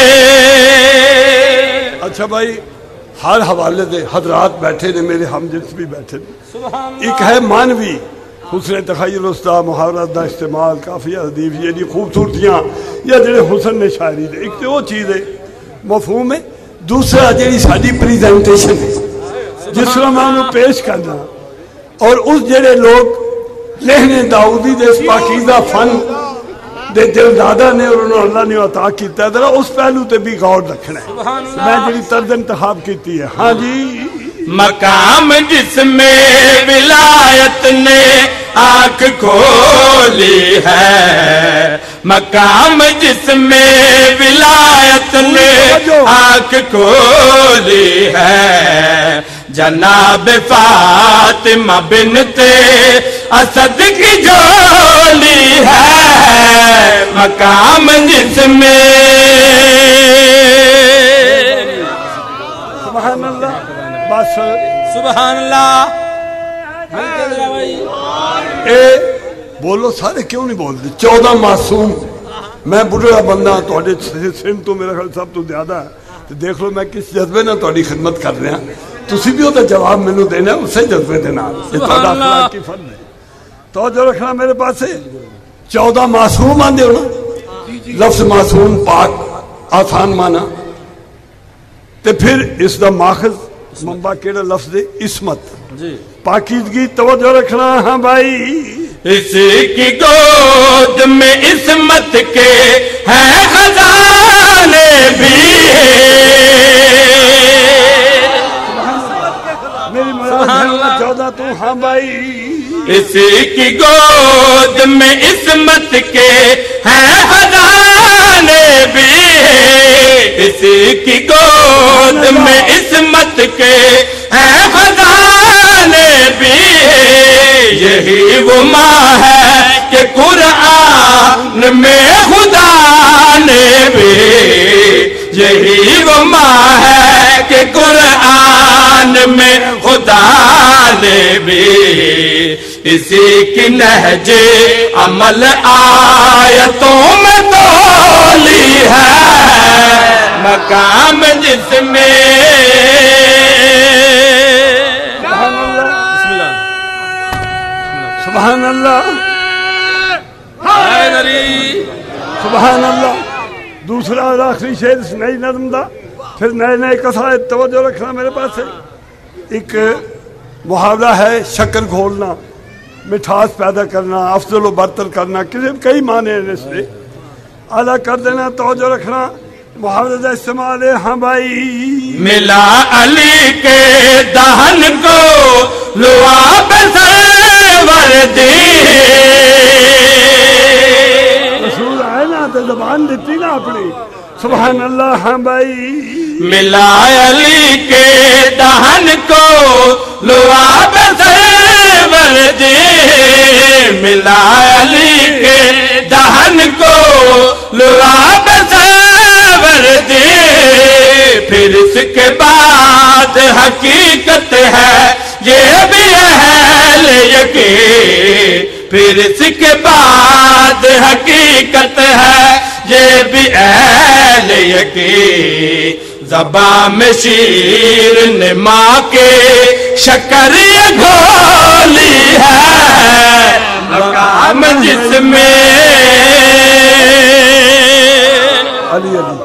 اچھا بھائی ہر حوالے دے حضرات بیٹھے نے میرے ہم جنس بھی بیٹھے نے ایک ہے مانوی حسن تخیل استاد محاورت دا استعمال کافی حدیث یہ خوبصورتیاں یا جڑے حسن نے شاعری دے ایک تو وہ چیز ہے مفہوم ہے دوسرا جڑی ساری پریزنٹیشن ہے جس طرح میں انہوں پیش کرنا اور اس جڑے لوگ لہنے داؤدی دے اس پاکیزہ فن دے دل دادا نے اور انہوں اللہ نے عطا کیتا ہے ذرا اس پہلو تے بھی غور رکھنا ہے میں جڑی طرز انتخاب کیتی ہے ہاں جی مقام جس میں ولایت نے آنکھ کھولی ہے مقام جس میں ولایت نے آنکھ کھولی ہے جناب فاطمہ بنت اسد کی جھولی ہے مقام جس میں سبحان اللہ بس سبحان اللہ اے بولو سارے کیوں نہیں بولتے؟ چودہ معصوم، میں بڑھڑا بندہ تھوڑے سن تو میرا خیال سب تو زیادہ ہے، تو دیکھ لو میں کس جذبے نہ تھوڑی خدمت کر رہا، تسی بھی ہوتا جواب مینوں دینا اسے جذبے دینا، یہ تھوڑا اخلاق کی فرض ہے۔ توجہ رکھنا میرے پاس ہے، چودہ معصوم آندے ہو نا، لفظ معصوم پاک آسان مانا، تے پھر اس دا ماخذ منبع کیڑا لفظ ہے؟ عصمت، پاکیزگی۔ توجہ رکھنا ہاں بھائی، اس کی گود میں عصمت کے ہیں خزانے بھی، میری مراد چودہ تو ہاں بھائی، اس کی گود میں عصمت کے ہیں خزانے بھی، اس کی گود میں عصمت کے ہیں خزانے بھی، یہی وہ ماں ہے کہ قرآن میں خدا نے بھی، یہی وہ ماں ہے کہ قرآن میں خدا نے بھی، اسی کی نہج عمل آیتوں میں تولی ہے، مقام جس میں سبحان اللہ سبحان اللہ۔ دوسرا اور آخری شعر اس نئی نظم دا، پھر نئے نئے قصائد۔ توجہ رکھنا میرے پاس ہے، ایک محاورہ ہے شکر گھولنا، مٹھاس پیدا کرنا، افضل و برتر کرنا، کسی کئی معنی ہیں اس سے، اعلیٰ کر دینا۔ توجہ رکھنا محاورے کا استعمال ہے ہاں بھائی، ملا علی کے دہن کو لعاب سروردی، رسول آئے نا تو زبان دیتی نا اپنی، سبحان اللہ ہاں بھائی، ملا علی کے دہن کو لعاب سروردی، ملا علی کے دہن کو لعاب سروردی، پھر اس کے بعد حقیقت ہے یہ بھی اہل یقین، پھر اس کے بعد حقیقت ہے یہ بھی اہل یقین، زباں میں شیر نے ماں کے شکر یہ گھولی ہے، مقام جس میں علی علی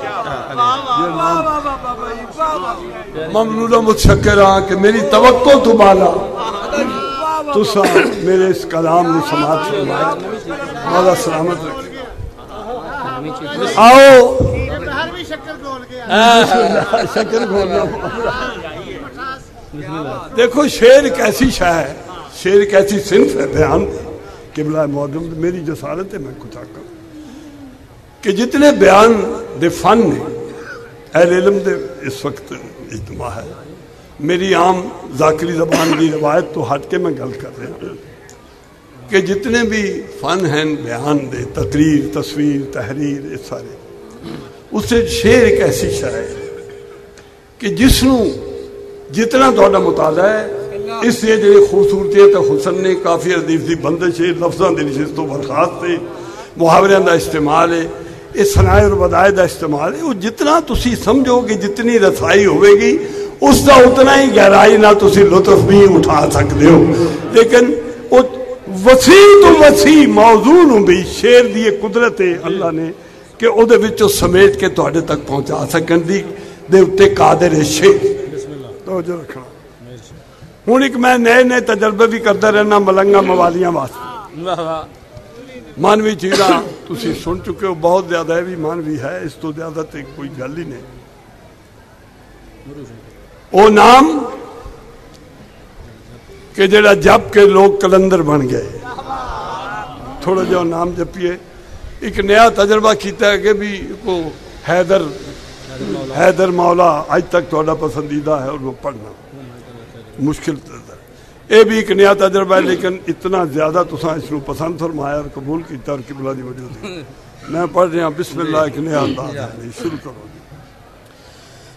ممنونہ متشکراں کہ میری توقع تو بالا تسا میرے اس کلام نے سماعت فرمائی، مولا سلامت رکھے۔ آؤ شکر گھولنا، دیکھو شعر ایک ایسی شے ہے، شعر ایک ایسی صنف ہے بیان قبلہ معظم، میری جسارت ہے میں کچھ آکا کہ جتنے بیان دے فن نے اہل علم دے اس وقت اجتماع ہے، میری عام ذاکری زبان کی روایت تو ہٹ کے میں گل کر رہا ہوں کہ جتنے بھی فن ہیں بیان دے، تقریر، تصویر، تحریر، یہ سارے، اس سے شعر ایک ایسی شے ہے کہ جس نو جتنا تھوڑا مطالعہ ہے اس سے جڑی خوبصورتی ہے تو حسن نے کافی حدیث دی بندش ہے، لفظاں دی نشست و برخاست ہے، محاوریاں دا استعمال ہے، یہ صنائع اور بدائع دا استعمال ہے، وہ جتنا تسی سمجھو گے جتنی رسائی ہوئے گی اس دا اتنا ہی گہرائی نہ تسی لطف بھی اٹھا سکتے ہو، لیکن وہ وسیع تو وسیع موضوع نو بھی شعر دی قدرت ہے اللہ نے کہ او دے وچوں سمیٹ کے تواڈے تک پہنچا سکن دی دے اتے قادر ہے شعر۔ توجہ رکھنا، ہوں ایک میں نئے نئے تجربے بھی کرتا رہنا ملنگا موالیاں واسطے، مانوی چیزاں تسی سن چکے ہو، بہت زیادہ ہے بھی مانوی ہے، اس تو زیادہ تے کوئی گل ہی نہیں۔ او نام کہ جڑا جپ کے لوگ کلندر بن گئے، تھوڑا جو نام جپیے، ایک نیا تجربہ کیتا ہے کہ بھی کو حیدر حیدر مولا آج تک تھوڑا پسندیدہ ہے اور وہ پڑھنا مشکل ہے، یہ بھی ایک نیا تجربہ ہے، لیکن اتنا زیادہ تساں اس کو پسند فرمایا اور قبول کیتا اور قبلہ دی وجہ سے میں پڑھ رہا ہوں۔ بسم اللہ، ایک نیا انداز ہے، شروع کرو۔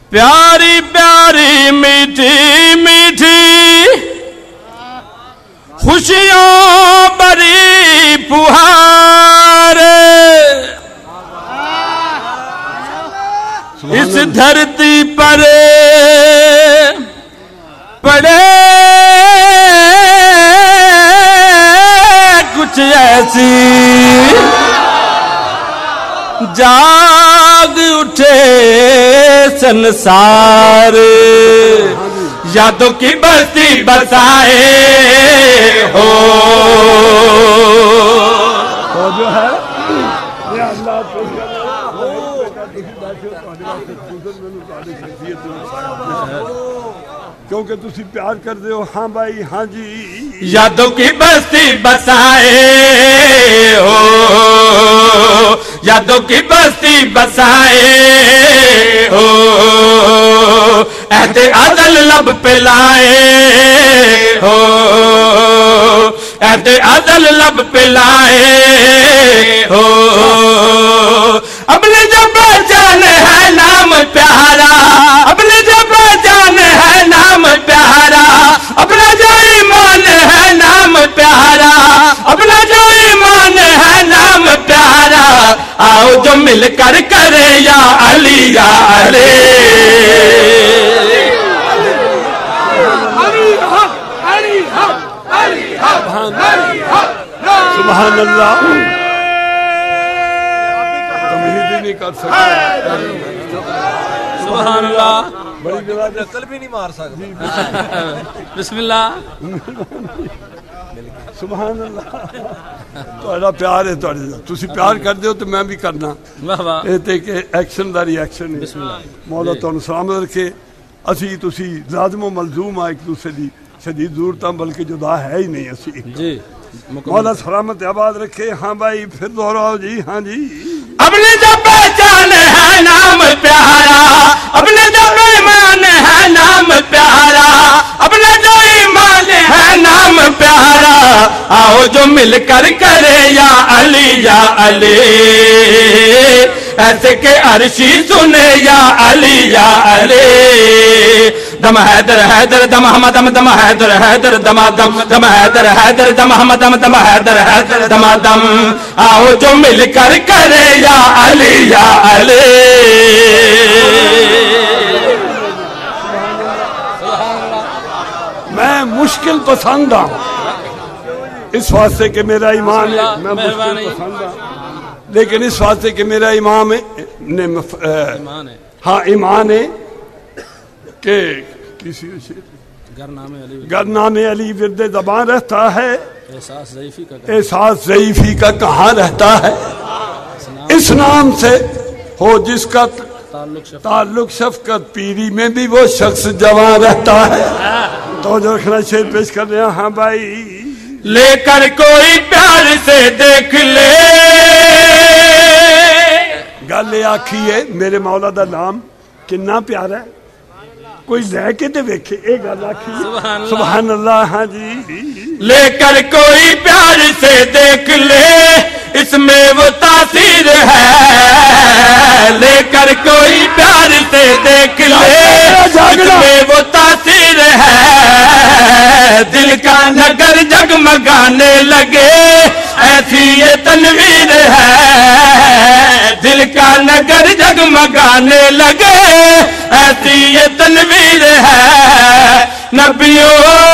پیاری پیاری میٹھی میٹھی خوشیوں بری پہار اس دھرتی پر پڑے کچھ ایسی جاگ اٹھے سنسار یادوں کی بستی بسائے ہو تو جو ہے یہ اللہ تو کیونکہ تسی پیار کر دے ہو ہاں بھائی ہاں جی یادوں کی بستی بسائے ہو یادوں کی بستی بسائے ہو عہد ازل لب پہ لائے ہو عہد ازل لب پہ لائے ہو اپنے جب جان ہے نام پیارا اپنے جب جان ہے نام پیارا اپنا جو ایمان ہے نام پیارا اپنا جو ایمان ہے نام پیارا آؤ جو مل کر کرے یا علی یا علی سبحان اللہ تمہید ہی نہیں کر سکتے سبحان اللہ بڑی جواب نقل بھی نہیں مار سکتا بسم اللہ سبحان اللہ تہاڈا پیار ہے تہاڈے نال تسی پیار کردے ہو تو میں بھی کرنا واہ واہ اے تے کہ ایکشن دا ری ایکشن ہے بسم اللہ مولا تانوں سلامت رکھے اسی تسی لازم و ملزوم آ ایک دوسرے دی شدید ضرورتاں بلکہ جدا ہے ہی نہیں اسی جی مولا سلامت آباد رکھے ہاں بھائی پھر دوہراؤ جی ہاں جی اپنے جب پہچان ہے نام پیارا اپنے جب ایمان ہے نام پیارا اپنا جو ایمان ہے نام پیارا آؤ جو مل کر کرے یا علی یا علی ایسے کہ عرشی سنے یا علی یا علی دم حیدر حیدر دم احمد دم دم حیدر حیدر دم دم دم حیدر حیدر دم احمد دم دم حیدر حیدر دم دم آؤ جو مل کر کرے یا علی یا علی میں مشکل پسند ہوں اس واسطے کہ میرا ایمان ہے میں مشکل پسند ہوں لیکن اس واسطے کہ میرا امام ہے ہاں ایمان ہے کہ کسی گرنام علی ورد زبان رہتا ہے احساس ضعیفی کا کہاں رہتا ہے اس نام سے ہو جس کا تعلق شفقت پیری میں بھی وہ شخص جوان رہتا ہے تو جو رکھنا شیر پیش کر رہے ہیں ہاں بھائی لے کر کوئی پیار سے دیکھ لے گل آکھی ہے میرے مولا دا نام کنا پیارا ہے کوئی لے کے تے ویکھے اے گل آکھی ہے سبحان اللہ ہاں جی لے کر کوئی پیار سے دیکھ لے اس میں وہ تاثیر ہے لے کر کوئی پیار سے دیکھ لے اس میں وہ تاثیر ہے دل کا نگر جگمگانے لگے ایسی یہ تنویر ہے دل کا نگر جگمگانے لگے ایسی یہ تنویر ہے نبیوں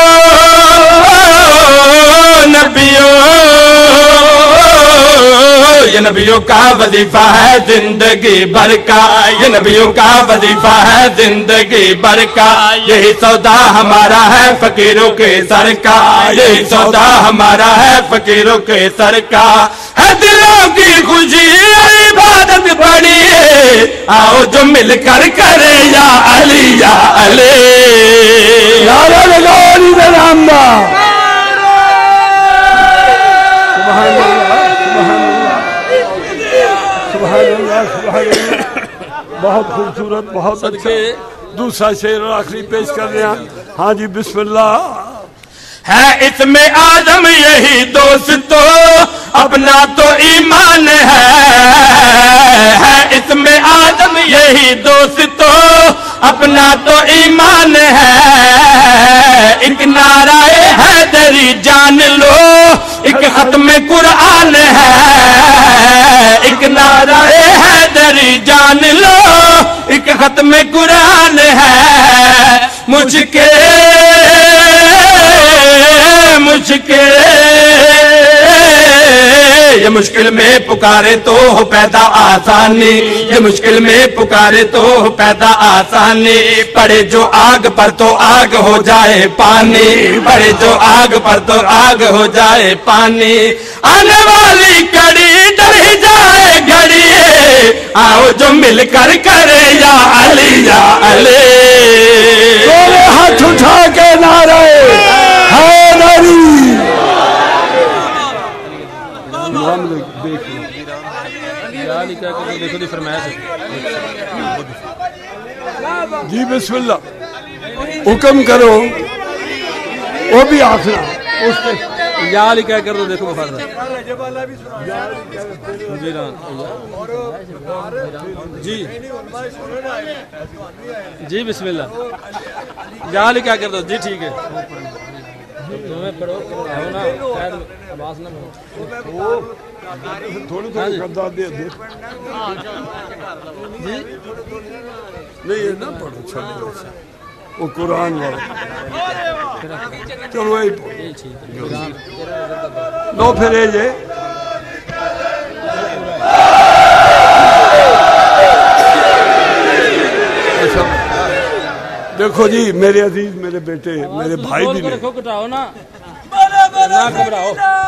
نبیوں یہ نبیوں کا وظیفہ ہے زندگی بھر کا یہ نبیوں کا وظیفہ ہے زندگی بھر کا یہی سودا ہمارا ہے فقیروں کے سر کا یہی سودا ہمارا ہے فقیروں کے سر کا ہے دلوں کی خوشی عبادت بڑی ہے آؤ جو مل کر کرے یا علی یا علی نعرہ لگاؤ علی دا نام دا سبحان اللہ سبحان اللہ سبحان اللہ بہت خوبصورت بہت اچھا دوسرا شعر اور آخری پیش کر رہے ہیں ہاں جی بسم اللہ ہے اس میں آدم یہی دوستو اپنا تو ایمان ہے ہے اس میں آدم یہی دوستو اپنا تو ایمان ہے ایک نعرہ حیدری جان ایک ختم قرآن ہے، ایک نعرہ حیدری جان لو، ایک ختم قرآن ہے، مشکل مشکل یہ مشکل میں پکارے تو ہو پیدا آسانی، یہ مشکل میں پکارے تو ہو پیدا آسانی، پڑے جو آگ پر تو آگ ہو جائے پانی، پڑے جو آگ پر تو آگ ہو جائے پانی، آنے والی کڑی ڈر ہی جائے گھڑی، آؤ جو مل کر کرے یا علی یا علی، ہاتھ اٹھا کے نعرہ حیدری۔ جی بسم اللہ، حکم کرو، وہ بھی آخنا اس کے یا علی کیا کر دو، دیکھو بخار جی جی بسم اللہ، یا علی کیا کر دو جی، ٹھیک ہے تمہیں پڑھو نا، آواز نہ تھوڑی تھوڑی قدر دے دے نہیں یہ نہ پڑھو، چھوڑو وہ قرآن والا، چلو یہی لو پھر یہ جے دیکھو جی میرے عزیز، میرے بیٹے، میرے بھائی بھی نہیں، کٹاؤ نا، نہ گھبراؤ،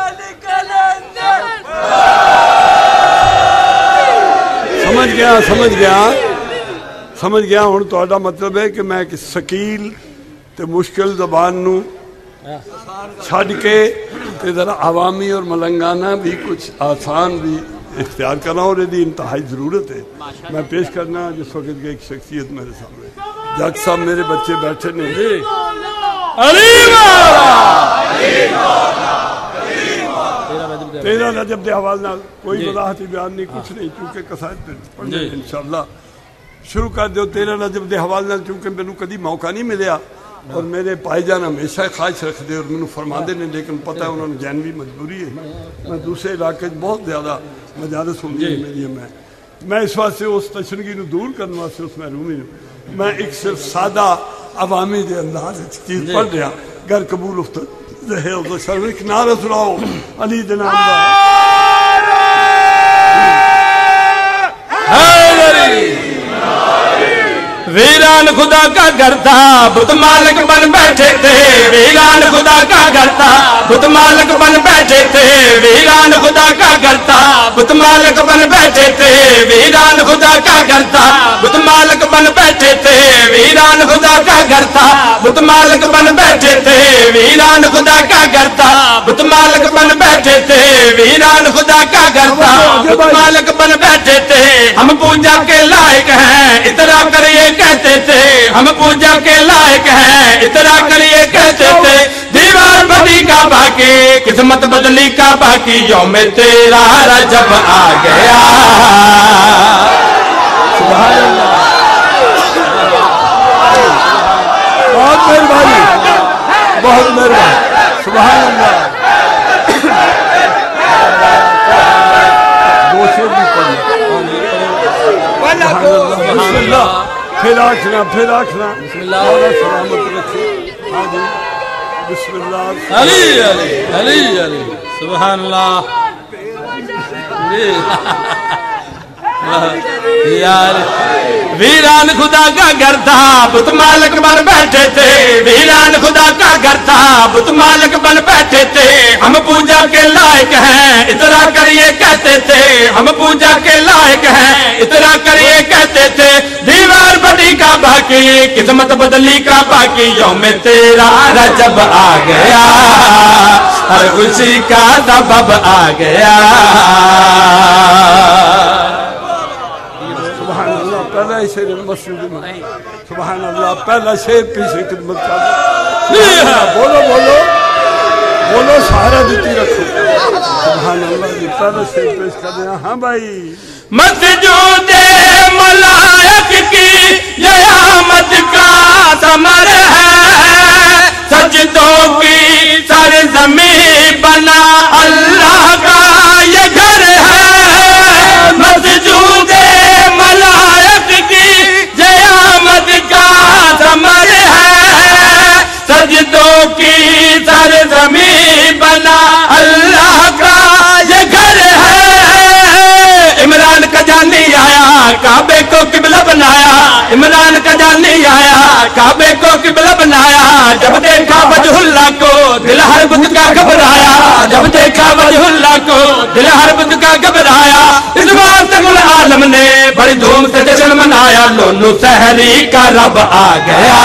سمجھ گیا سمجھ گیا سمجھ گیا ہوں تہاڈا مطلب ہے کہ میں ایک سکیل تے مشکل زبان نو چھڈ کے تے ذرا عوامی اور ملنگانہ بھی کچھ آسان بھی اختیار کرنا، اور یہ انتہائی ضرورت ہے۔ میں پیش کرنا جس وقت کی ایک شخصیت میرے سامنے، جج صاحب میرے بچے بیٹھے نے، تیرہ رجب دے حوالے نال کوئی وضاحتی بیان نہیں، کچھ نہیں، چونکہ قصائد پڑھنے انشاءاللہ شروع کر دیو۔ تیرہ رجب دے حوالے نال چونکہ مینوں کدی موقع نہیں ملیا، اور میرے بھائی جان ہمیشہ خواہش رکھتے اور مینوں فرماندے نے، لیکن پتہ ہے انہوں نے جانوی مجبوری ہے، میں دوسرے علاقے بہت زیادہ مجالس ہوندی ہے میری، میں میں اس واسطے اس تشنگی نو دور کرنے واسطے اس محرومی نو میں ایک صرف سادہ عوامی دے انداز چیز پڑھ رہا، گر قبول افت رہے ہوتا شرک نعرہ سناؤ علی دنام دا ویران خدا کا گھر تھا، بت مالک بن بیٹھے تھے، ویران خدا کا گھر تھا، بت مالک بن بیٹھے تھے، ویران خدا کا گھر تھا، بت مالک بن بیٹھے تھے، ویران خدا کا گھر تھا، بت مالک بن بیٹھے تھے، ویران خدا کا گھر تھا، بت مالک بن بیٹھے تھے، ویران خدا کا گھر تھا، بت مالک بن بیٹھے تھے، ویران خدا کا گھر تھا، بت مالک بن بیٹھے تھے، ہم پوجا کے لائق ہیں، اتنا کریے کہتے تھے، ہم پوجا کے لائق ہیں، اتنا کریے کہتے تھے، دیوار بنی کا باقی، قسمت بدلی کا باقی، یوم تیرا رجب آ گیا، سبحان اللہ، بہت مہربانی، بہت مہربانی، سبحان اللہ، دو شیر بھی پڑھنا، بسم اللہ، پھر آکھنا پھر آکھنا، بسم اللہ، سلامت رکھے، ہاں جی بسم اللہ، علی علی علی علی سبحان اللہ، ویران خدا کا گھر تھا، بت مالک بن بیٹھے تھے، ویران خدا کا گھر تھا، بت مالک بن بیٹھے تھے، ہم پوجا کے لائق ہیں، اتنا کریے کہتے تھے، ہم پوجا کے لائق ہیں، اتنا کریے کہتے تھے، دیوار بنی کا باقی، قسمت بدلی کا باقی، یوم تیرا رجب آ گیا، ہر خوشی کا سبب آ گیا، پہلا شیر مسجد میں، سبحان اللہ، پہلا شیر پیچھے خدمت کر بولو بولو بولو، سہارا دیتی رکھو، سبحان اللہ جی، پہلا شیر پیش کر دیا، ہاں بھائی، مسجود ملائک کی یہ آمد کا ثمر ہے، سجدوں کی سرزمین بنا عمران کا جانی آیا کعبے کو قبلہ بنایا جب دیکھا وجہ اللہ کو دل ہر بت کا گھبرایا جب دیکھا وجہ اللہ کو دل ہر بت کا گھبرایا اس بات گل عالم نے بڑی دھوم سے جشن منایا لونو سحری کا رب آ گیا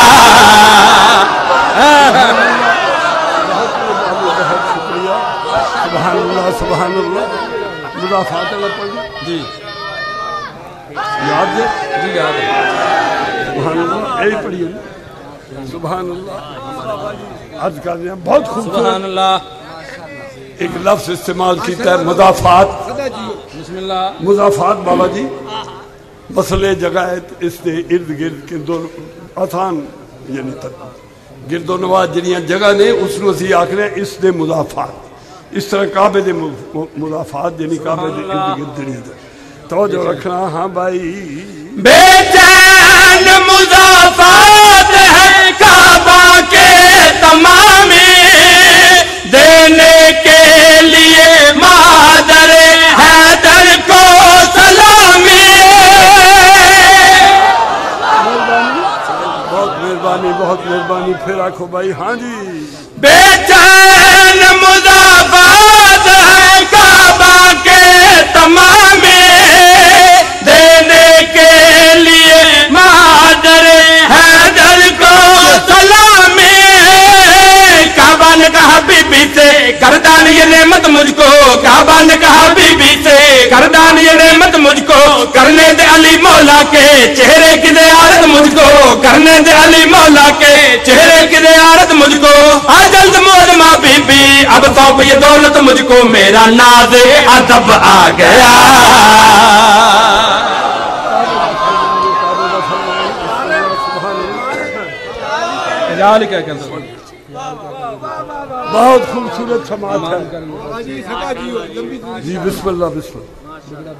سبحان اللہ سبحان اللہ مضافات اللہ پڑھ جی یاد ہے جی یاد ہے سبحان اللہ یہی پڑھیے نا سبحان اللہ عرض کر رہے ہیں بہت سبحان خوبصورت اللہ ایک لفظ استعمال کیتا ہے مضافات بسم اللہ مضافات بابا جی مسئلے جگہ اس دے ارد گرد کے دو آسان یعنی تک گرد و نواز جنیاں جگہ نے اس نو اسی آکھنے اس دے مضافات اس طرح کعبے دے مضافات یعنی کعبے دے ارد گرد جنیاں دے توجہ رکھنا ہاں بھائی بے چین مضافات ہے کعبہ کے تمامی دینے کے لیے مادر حیدر کو سلامی بہت مہربانی بہت مہربانی پھر آکھو بھائی ہاں جی بے چین مضافات ہے کعبہ کے تمامی دینے کے لیے مادر حیدر کو سلامی کعبہ نے کہا بی بی سے کردان یہ نعمت مجھ کو کعبہ نے کہا بی بی سے کردان یہ نعمت مجھ کو کرنے دے علی مولا کے چہرے کی زیارت مجھ کو کرنے دے علی مولا کے چہرے کی زیارت مجھ کو آ جلد موزمہ بی بی اب سونپ یہ دولت مجھ کو میرا ناز ادب آ گیا جال کیا کرتا ہے بہت خوبصورت سماعت ہے جی بسم اللہ بسم اللہ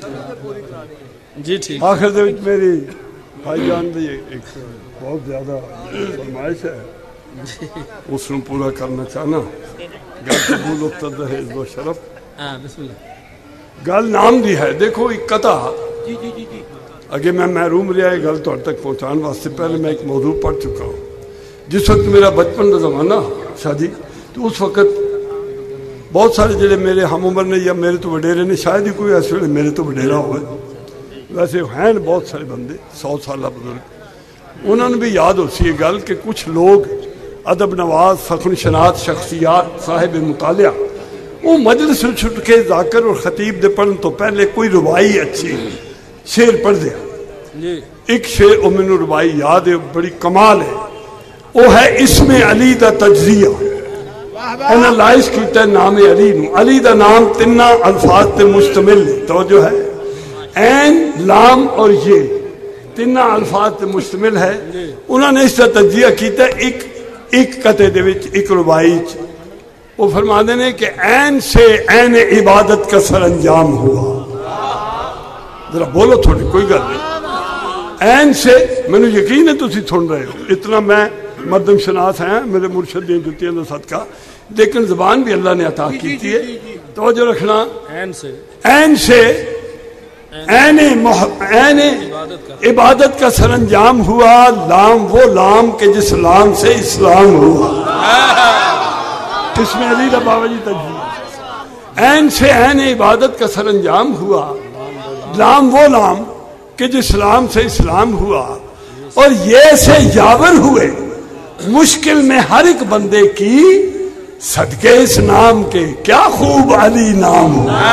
جی ٹھیک آخر دے وچ میری بھائی جان دی ایک بہت زیادہ فرمائش ہے اس نو پورا کرنا چاہنا گل قبول افتر ہے عزت و شرف ہاں بسم اللہ گل نام دی ہے دیکھو ایک قطع اگے میں محروم رہا ہے گل تہاڈے تک پہنچان واسطے پہلے میں ایک موضوع پڑھ چکا ہوں جس وقت میرا بچپن کا زمانہ شادی تو اس وقت بہت سارے جڑے میرے ہم عمر نے یا میرے تو وڈیرے نے شاید ہی کوئی ایسے ویلے میرے تو وڈیرا ہوئے ویسے ہیں بہت سارے بندے سو سالہ بزرگ انہوں نے بھی یاد ہو سی یہ گل کہ کچھ لوگ ادب نواز سخن شناس شخصیات صاحب مطالعہ وہ مجلس چھٹ کے ذاکر اور خطیب دے پڑھن تو پہلے کوئی ربائی اچھی شعر پڑھ دیا جی ایک شعر او مینوں ربائی یاد ہے بڑی کمال ہے وہ ہے اسم علی دا تجزیہ انالائز کیتا ہے نام علی نو علی دا نام تنہ الفاظ تے مشتمل ہے توجہ ہے این لام اور یہ تنہ الفاظ تے مشتمل ہے انہوں نے اس کا تجزیہ کیتا ہے ایک ایک قطعے دے وچ ایک ربائی چ وہ فرما دینے کہ این سے این عبادت کا سر انجام ہوا ذرا بولو تھوڑی کوئی گل نہیں این سے میں نے یقین ہے تسی سن رہے ہو اتنا میں مردم شناس ہیں میرے مرشد دین جتیاں دا صدقہ لیکن زبان بھی اللہ نے عطا کیتی ہے توجہ رکھنا این سے این سے این این عبادت کا سر انجام ہوا لام وہ لام کہ جس لام سے اسلام ہوا اس میں علی دا بابا جی تجزیہ این سے این عبادت کا سر انجام ہوا لام وہ لام کہ جس لام سے اسلام ہوا اور یہ سے یاور ہوئے مشکل میں ہر ایک بندے کی صدقے اس نام کے کیا خوب علی نام ہوا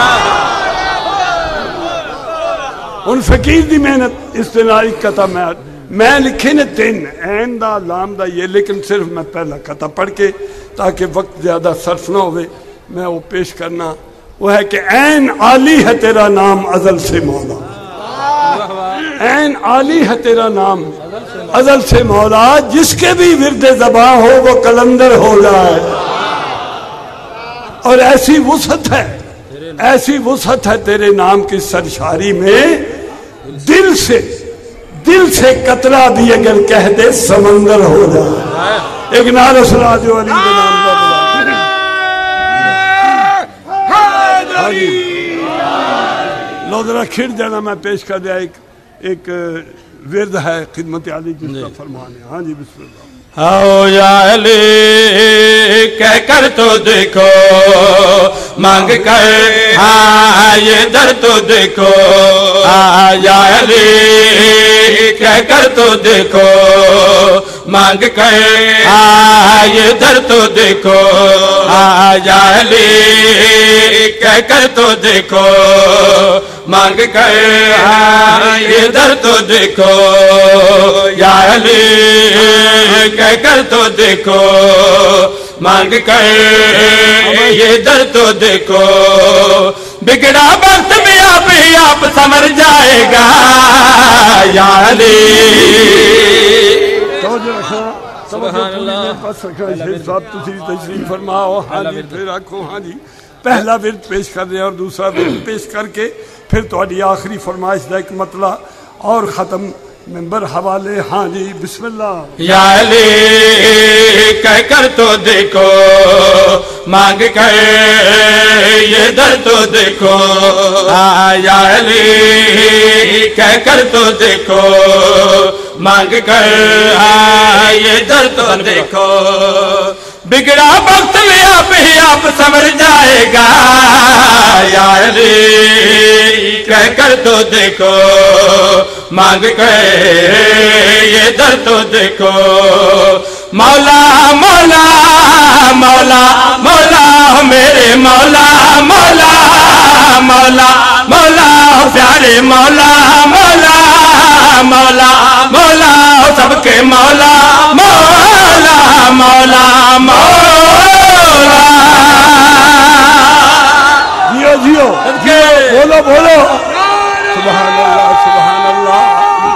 ان فقیر دی محنت استنائی قطع میں میں لکھے نے تین این دا لام دا یہ لیکن صرف میں پہلا قطع پڑھ کے تاکہ وقت زیادہ صرف نہ ہوئے میں وہ پیش کرنا وہ ہے کہ این عالی ہے تیرا نام ازل سے مولا این عالی ہے تیرا نام ازل سے مولا جس کے بھی ورد زباں ہو وہ کلندر ہو جائے اور ایسی وسعت ہے ایسی وسعت ہے تیرے نام کی سرشاری میں دل سے دل سے قطرہ بھی اگر کہہ دے سمندر ہو جائے ایک نعرہ سنا جو علی کے نام کا لو ذرا کھڑ جانا میں پیش کر دیا ایک ایک ورد ہے خدمت علی جس کا فرمان ہے. ہاں جی بسم اللہ. آؤ یا علی کہہ کر تو دیکھو مانگ کر ہاں یہ در تو دیکھو. آ یا علی کہہ کر تو دیکھو مانگ کر ہاں یہ در تو دیکھو. آ یا علی کہہ کر تو دیکھو مانگ کر ہاں یہ در تو دیکھو. یا علی کہہ کر تو دیکھو مانگ کر یہ در تو دیکھو. بگڑا وقت بھی آپ ہی آپ سمر جائے گا. یا علی سبحان اللہ. صاحب تشریف فرماؤ. ہاں جی پھر رکھو. ہاں جی پہلا ورد پیش کر رہے ہیں اور دوسرا ورد پیش کر کے پھر تھوڑی آخری فرمائش کا ایک مطلع اور ختم ممبر حوالے. ہاں جی بسم اللہ. یا علی کہہ کر تو دیکھو مانگ کر یہ در تو دیکھو. یا علی کہہ کر تو دیکھو مانگ کر یہ در تو دیکھو. بگڑا وقت میں آپ ہی آپ سمر جائے گا. یا علی کہہ کر تو دیکھو مانگ کر یہ در تو دیکھو. مولا مولا مولا مولا میرے مولا مولا مولا مولا پیارے مولا مولا مولا مولا سب کے مولا مولا مولا مولا. جیو جیو بولو بولو. سبحان اللہ سبحان اللہ.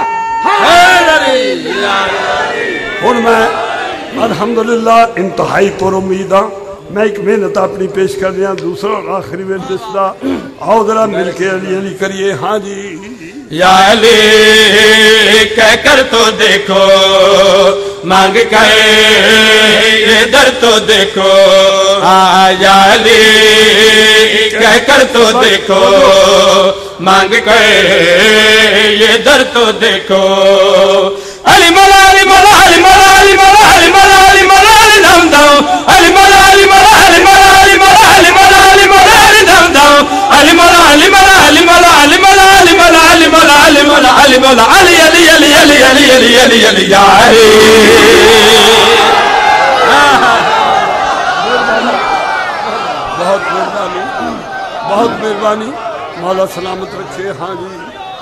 اور میں الحمدللہ انتہائی پر امید ہاں. میں ایک محنت اپنی پیش کر رہا دوسرا اور آخری میں جس کا آؤ ذرا مل کے علی علی کریے. ہاں جی. یا علی کہہ کر تو دیکھو مانگ کر یہ در تو دیکھو. یا علی کہہ کر تو دیکھو مانگ کر یہ در تو دیکھو. علی مولا علی مولا علی مولا علی مولا علی مولا علی مولا علی دم دم. علی مولا علی مولا علی مولا علی مولا علی مولا علی مولا علی دم دم. علی مولا علی مولا علی مولا علی مولا علی مولا علی مولا علی مولا علی مولا علی علی علی علی علی علی علی علی. یا علی بہت مہربانی بہت مہربانی. مولا سلامت رکھے. ہاں جی.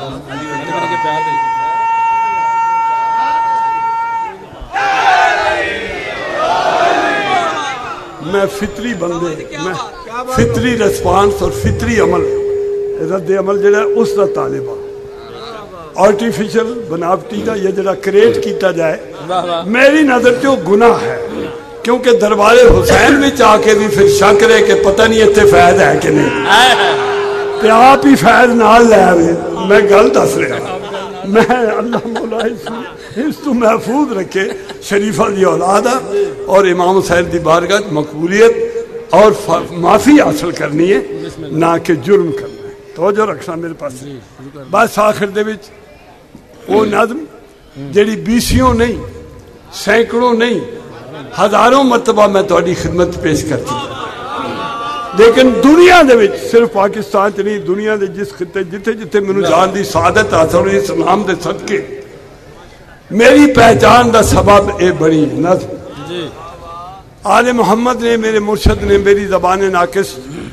میں فطری بندے میں فطری ریسپانس اور فطری عمل رد عمل جڑا اس کا طالبہ. آرٹیفیشل بناوٹی کا یہ جڑا کریٹ کیتا جائے میری نظر سے وہ گناہ ہے. کیونکہ دربار حسین میں آ کے بھی پھر شک رہے کہ پتہ نہیں اتنے فائد ہے کہ نہیں. تے آپ ہی فائد نال لے آئے. میں گل دس رہا میں اللہ مولا اس تو محفوظ رکھے. شریفہ دی اولاد اور امام حسین دی بارگاہ مقبولیت اور معافی حاصل کرنی ہے نہ کہ جرم کرنا ہے. توجہ رکھنا میرے پاس. بس آخر دے وچ وہ نظم جیڑی بیسیوں نہیں سینکڑوں نہیں ہزاروں مرتبہ میں تہاڈی خدمت پیش کر چکا. لیکن دنیا دے وچ صرف پاکستان چ نہیں دنیا دے جس خطے جتھے جتھے مینوں جان دی سعادت حاصل ہوئی اسلام دے صدقے میری پہچان دا سبب اے بڑی نظم. آل محمد نے میرے مرشد نے میری زبان ناقص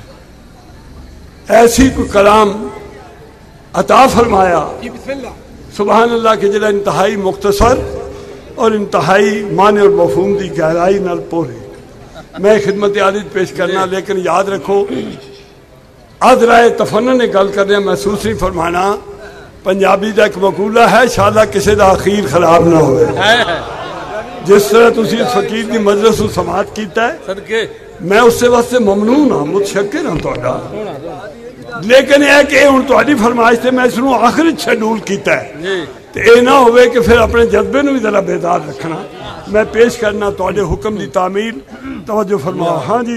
ایسی کوئی کلام عطا فرمایا سبحان اللہ کہ جڑا انتہائی مختصر اور انتہائی معنی اور مفہوم دی گہرائی نال پورے. میں خدمت عالیت پیش کرنا لیکن یاد رکھو آج رائے تفنن نے گل کر رہے ہیں محسوس نہیں فرمانا. پنجابی دا ایک مقولہ ہے شالا کسی دا اخیر خراب نہ ہوئے. جس طرح تسی اس فقیر دی مجلس و سماعت کیتا ہے میں اس سے واسطے ممنون ہوں متشکر ہوں تہاڈا. لیکن یہ کہ ہن تہاڈی فرمائش تے میں اس نو آخر شیڈول کیتا ہے تے اے نہ ہوئے کہ پھر اپنے جذبے نو بھی ذرا بیدار رکھنا. میں پیش کرنا تہاڈے حکم دی تعمیل. توجہ فرماؤ. ہاں جی.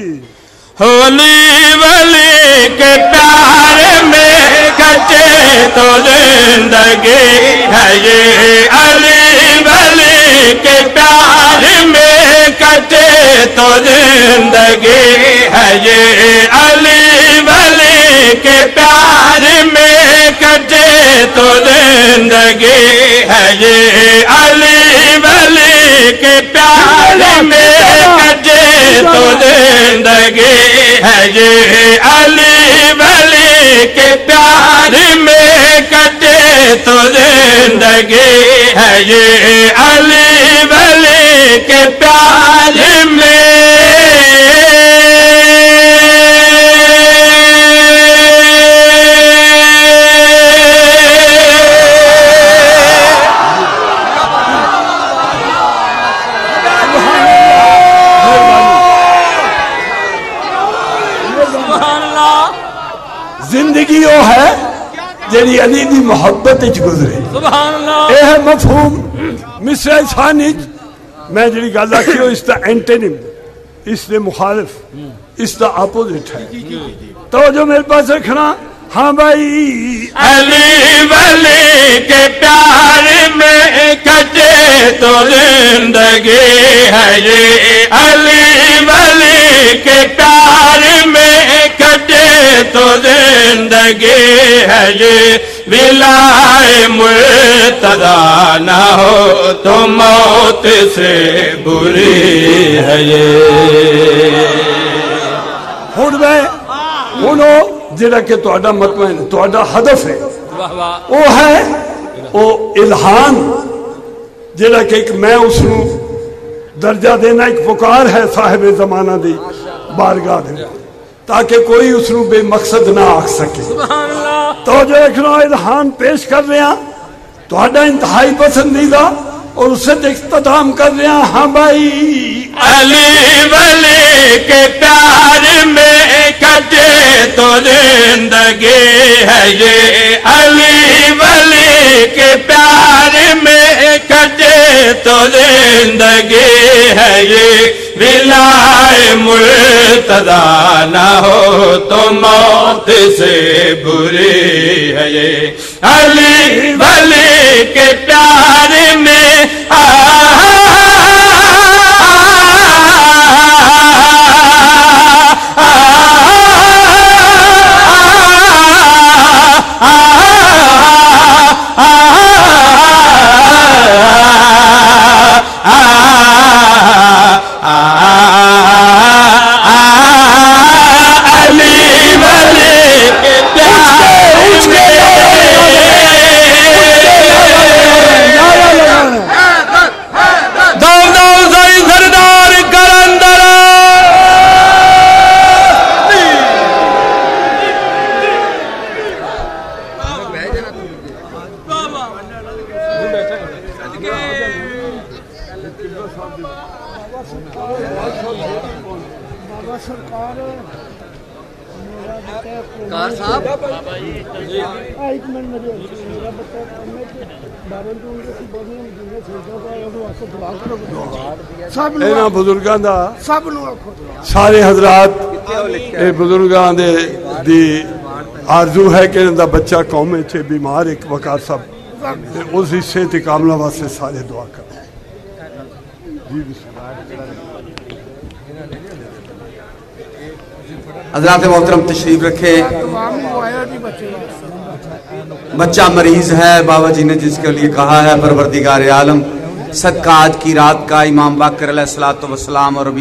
ہولی ولی کے پیار میں کچے تولے زندگی ہے یہ علی ولی کے پیار میں کٹے تو زندگی ہے یہ علی ولی کے پیار میں کٹے تو زندگی ہے یہ علی ولی کے پیار میں کٹے تو زندگی ہے یہ علی ولی کے پیار میں کٹے تو زندگی ہے یہ علی ولی کے پیار میں زندگی وہ ہے جیڑی علی دی محبت وچ گزرے سبحان اللہ اے ہے مفہوم مصرع ثانی میں جیڑی گل آکھی اس دا اینٹینم اس دے مخالف اس دا اپوزٹ ہے توجہ میرے پاس رکھنا ہاں بھائی علی ولی کے پیار میں کٹے تو زندگی ہے یہ علی ولی کے پیار میں کٹے تو زندگی ہے یہ ولائے مرتضیٰ نہ ہو تو موت سے بری ہے یہ ہن میں ہنو جڑا کہ تہاڈا مطمئن تہاڈا ہدف ہے وہ ہے وہ الہان جڑا کہ ایک میں اس نو درجہ دینا ایک پکار ہے صاحب زمانہ دی بارگاہ دے تاکہ کوئی اس نو بے مقصد نہ آکھ سکے تو جو ایکنا الہان پیش کر رہے ہیں تہاڈا انتہائی پسندیدہ اور اسے اختتام کر رہے ہیں ہاں بھائی علی ولی کے پیار میں کٹے تو زندگی ہے یہ علی ولی کے پیار میں کٹے تو زندگی ہے یہ ولائے مرتضیٰ نہ ہو تو موت سے بری ہے یہ علی ولی کے پیار میں اینا بزرگاں دا سارے حضرات اے بزرگاں دے دی آرزو ہے کہ ان دا بچہ قوم میں چھے بیمار ایک وقار صاحب اس حصے تے کاملہ واسطے سارے دعا کر حضرات محترم تشریف رکھے بچہ مریض ہے بابا جی نے جس کے لیے کہا ہے پروردگار عالم صدقہ آج کی رات کا امام باقر علیہ السلام اور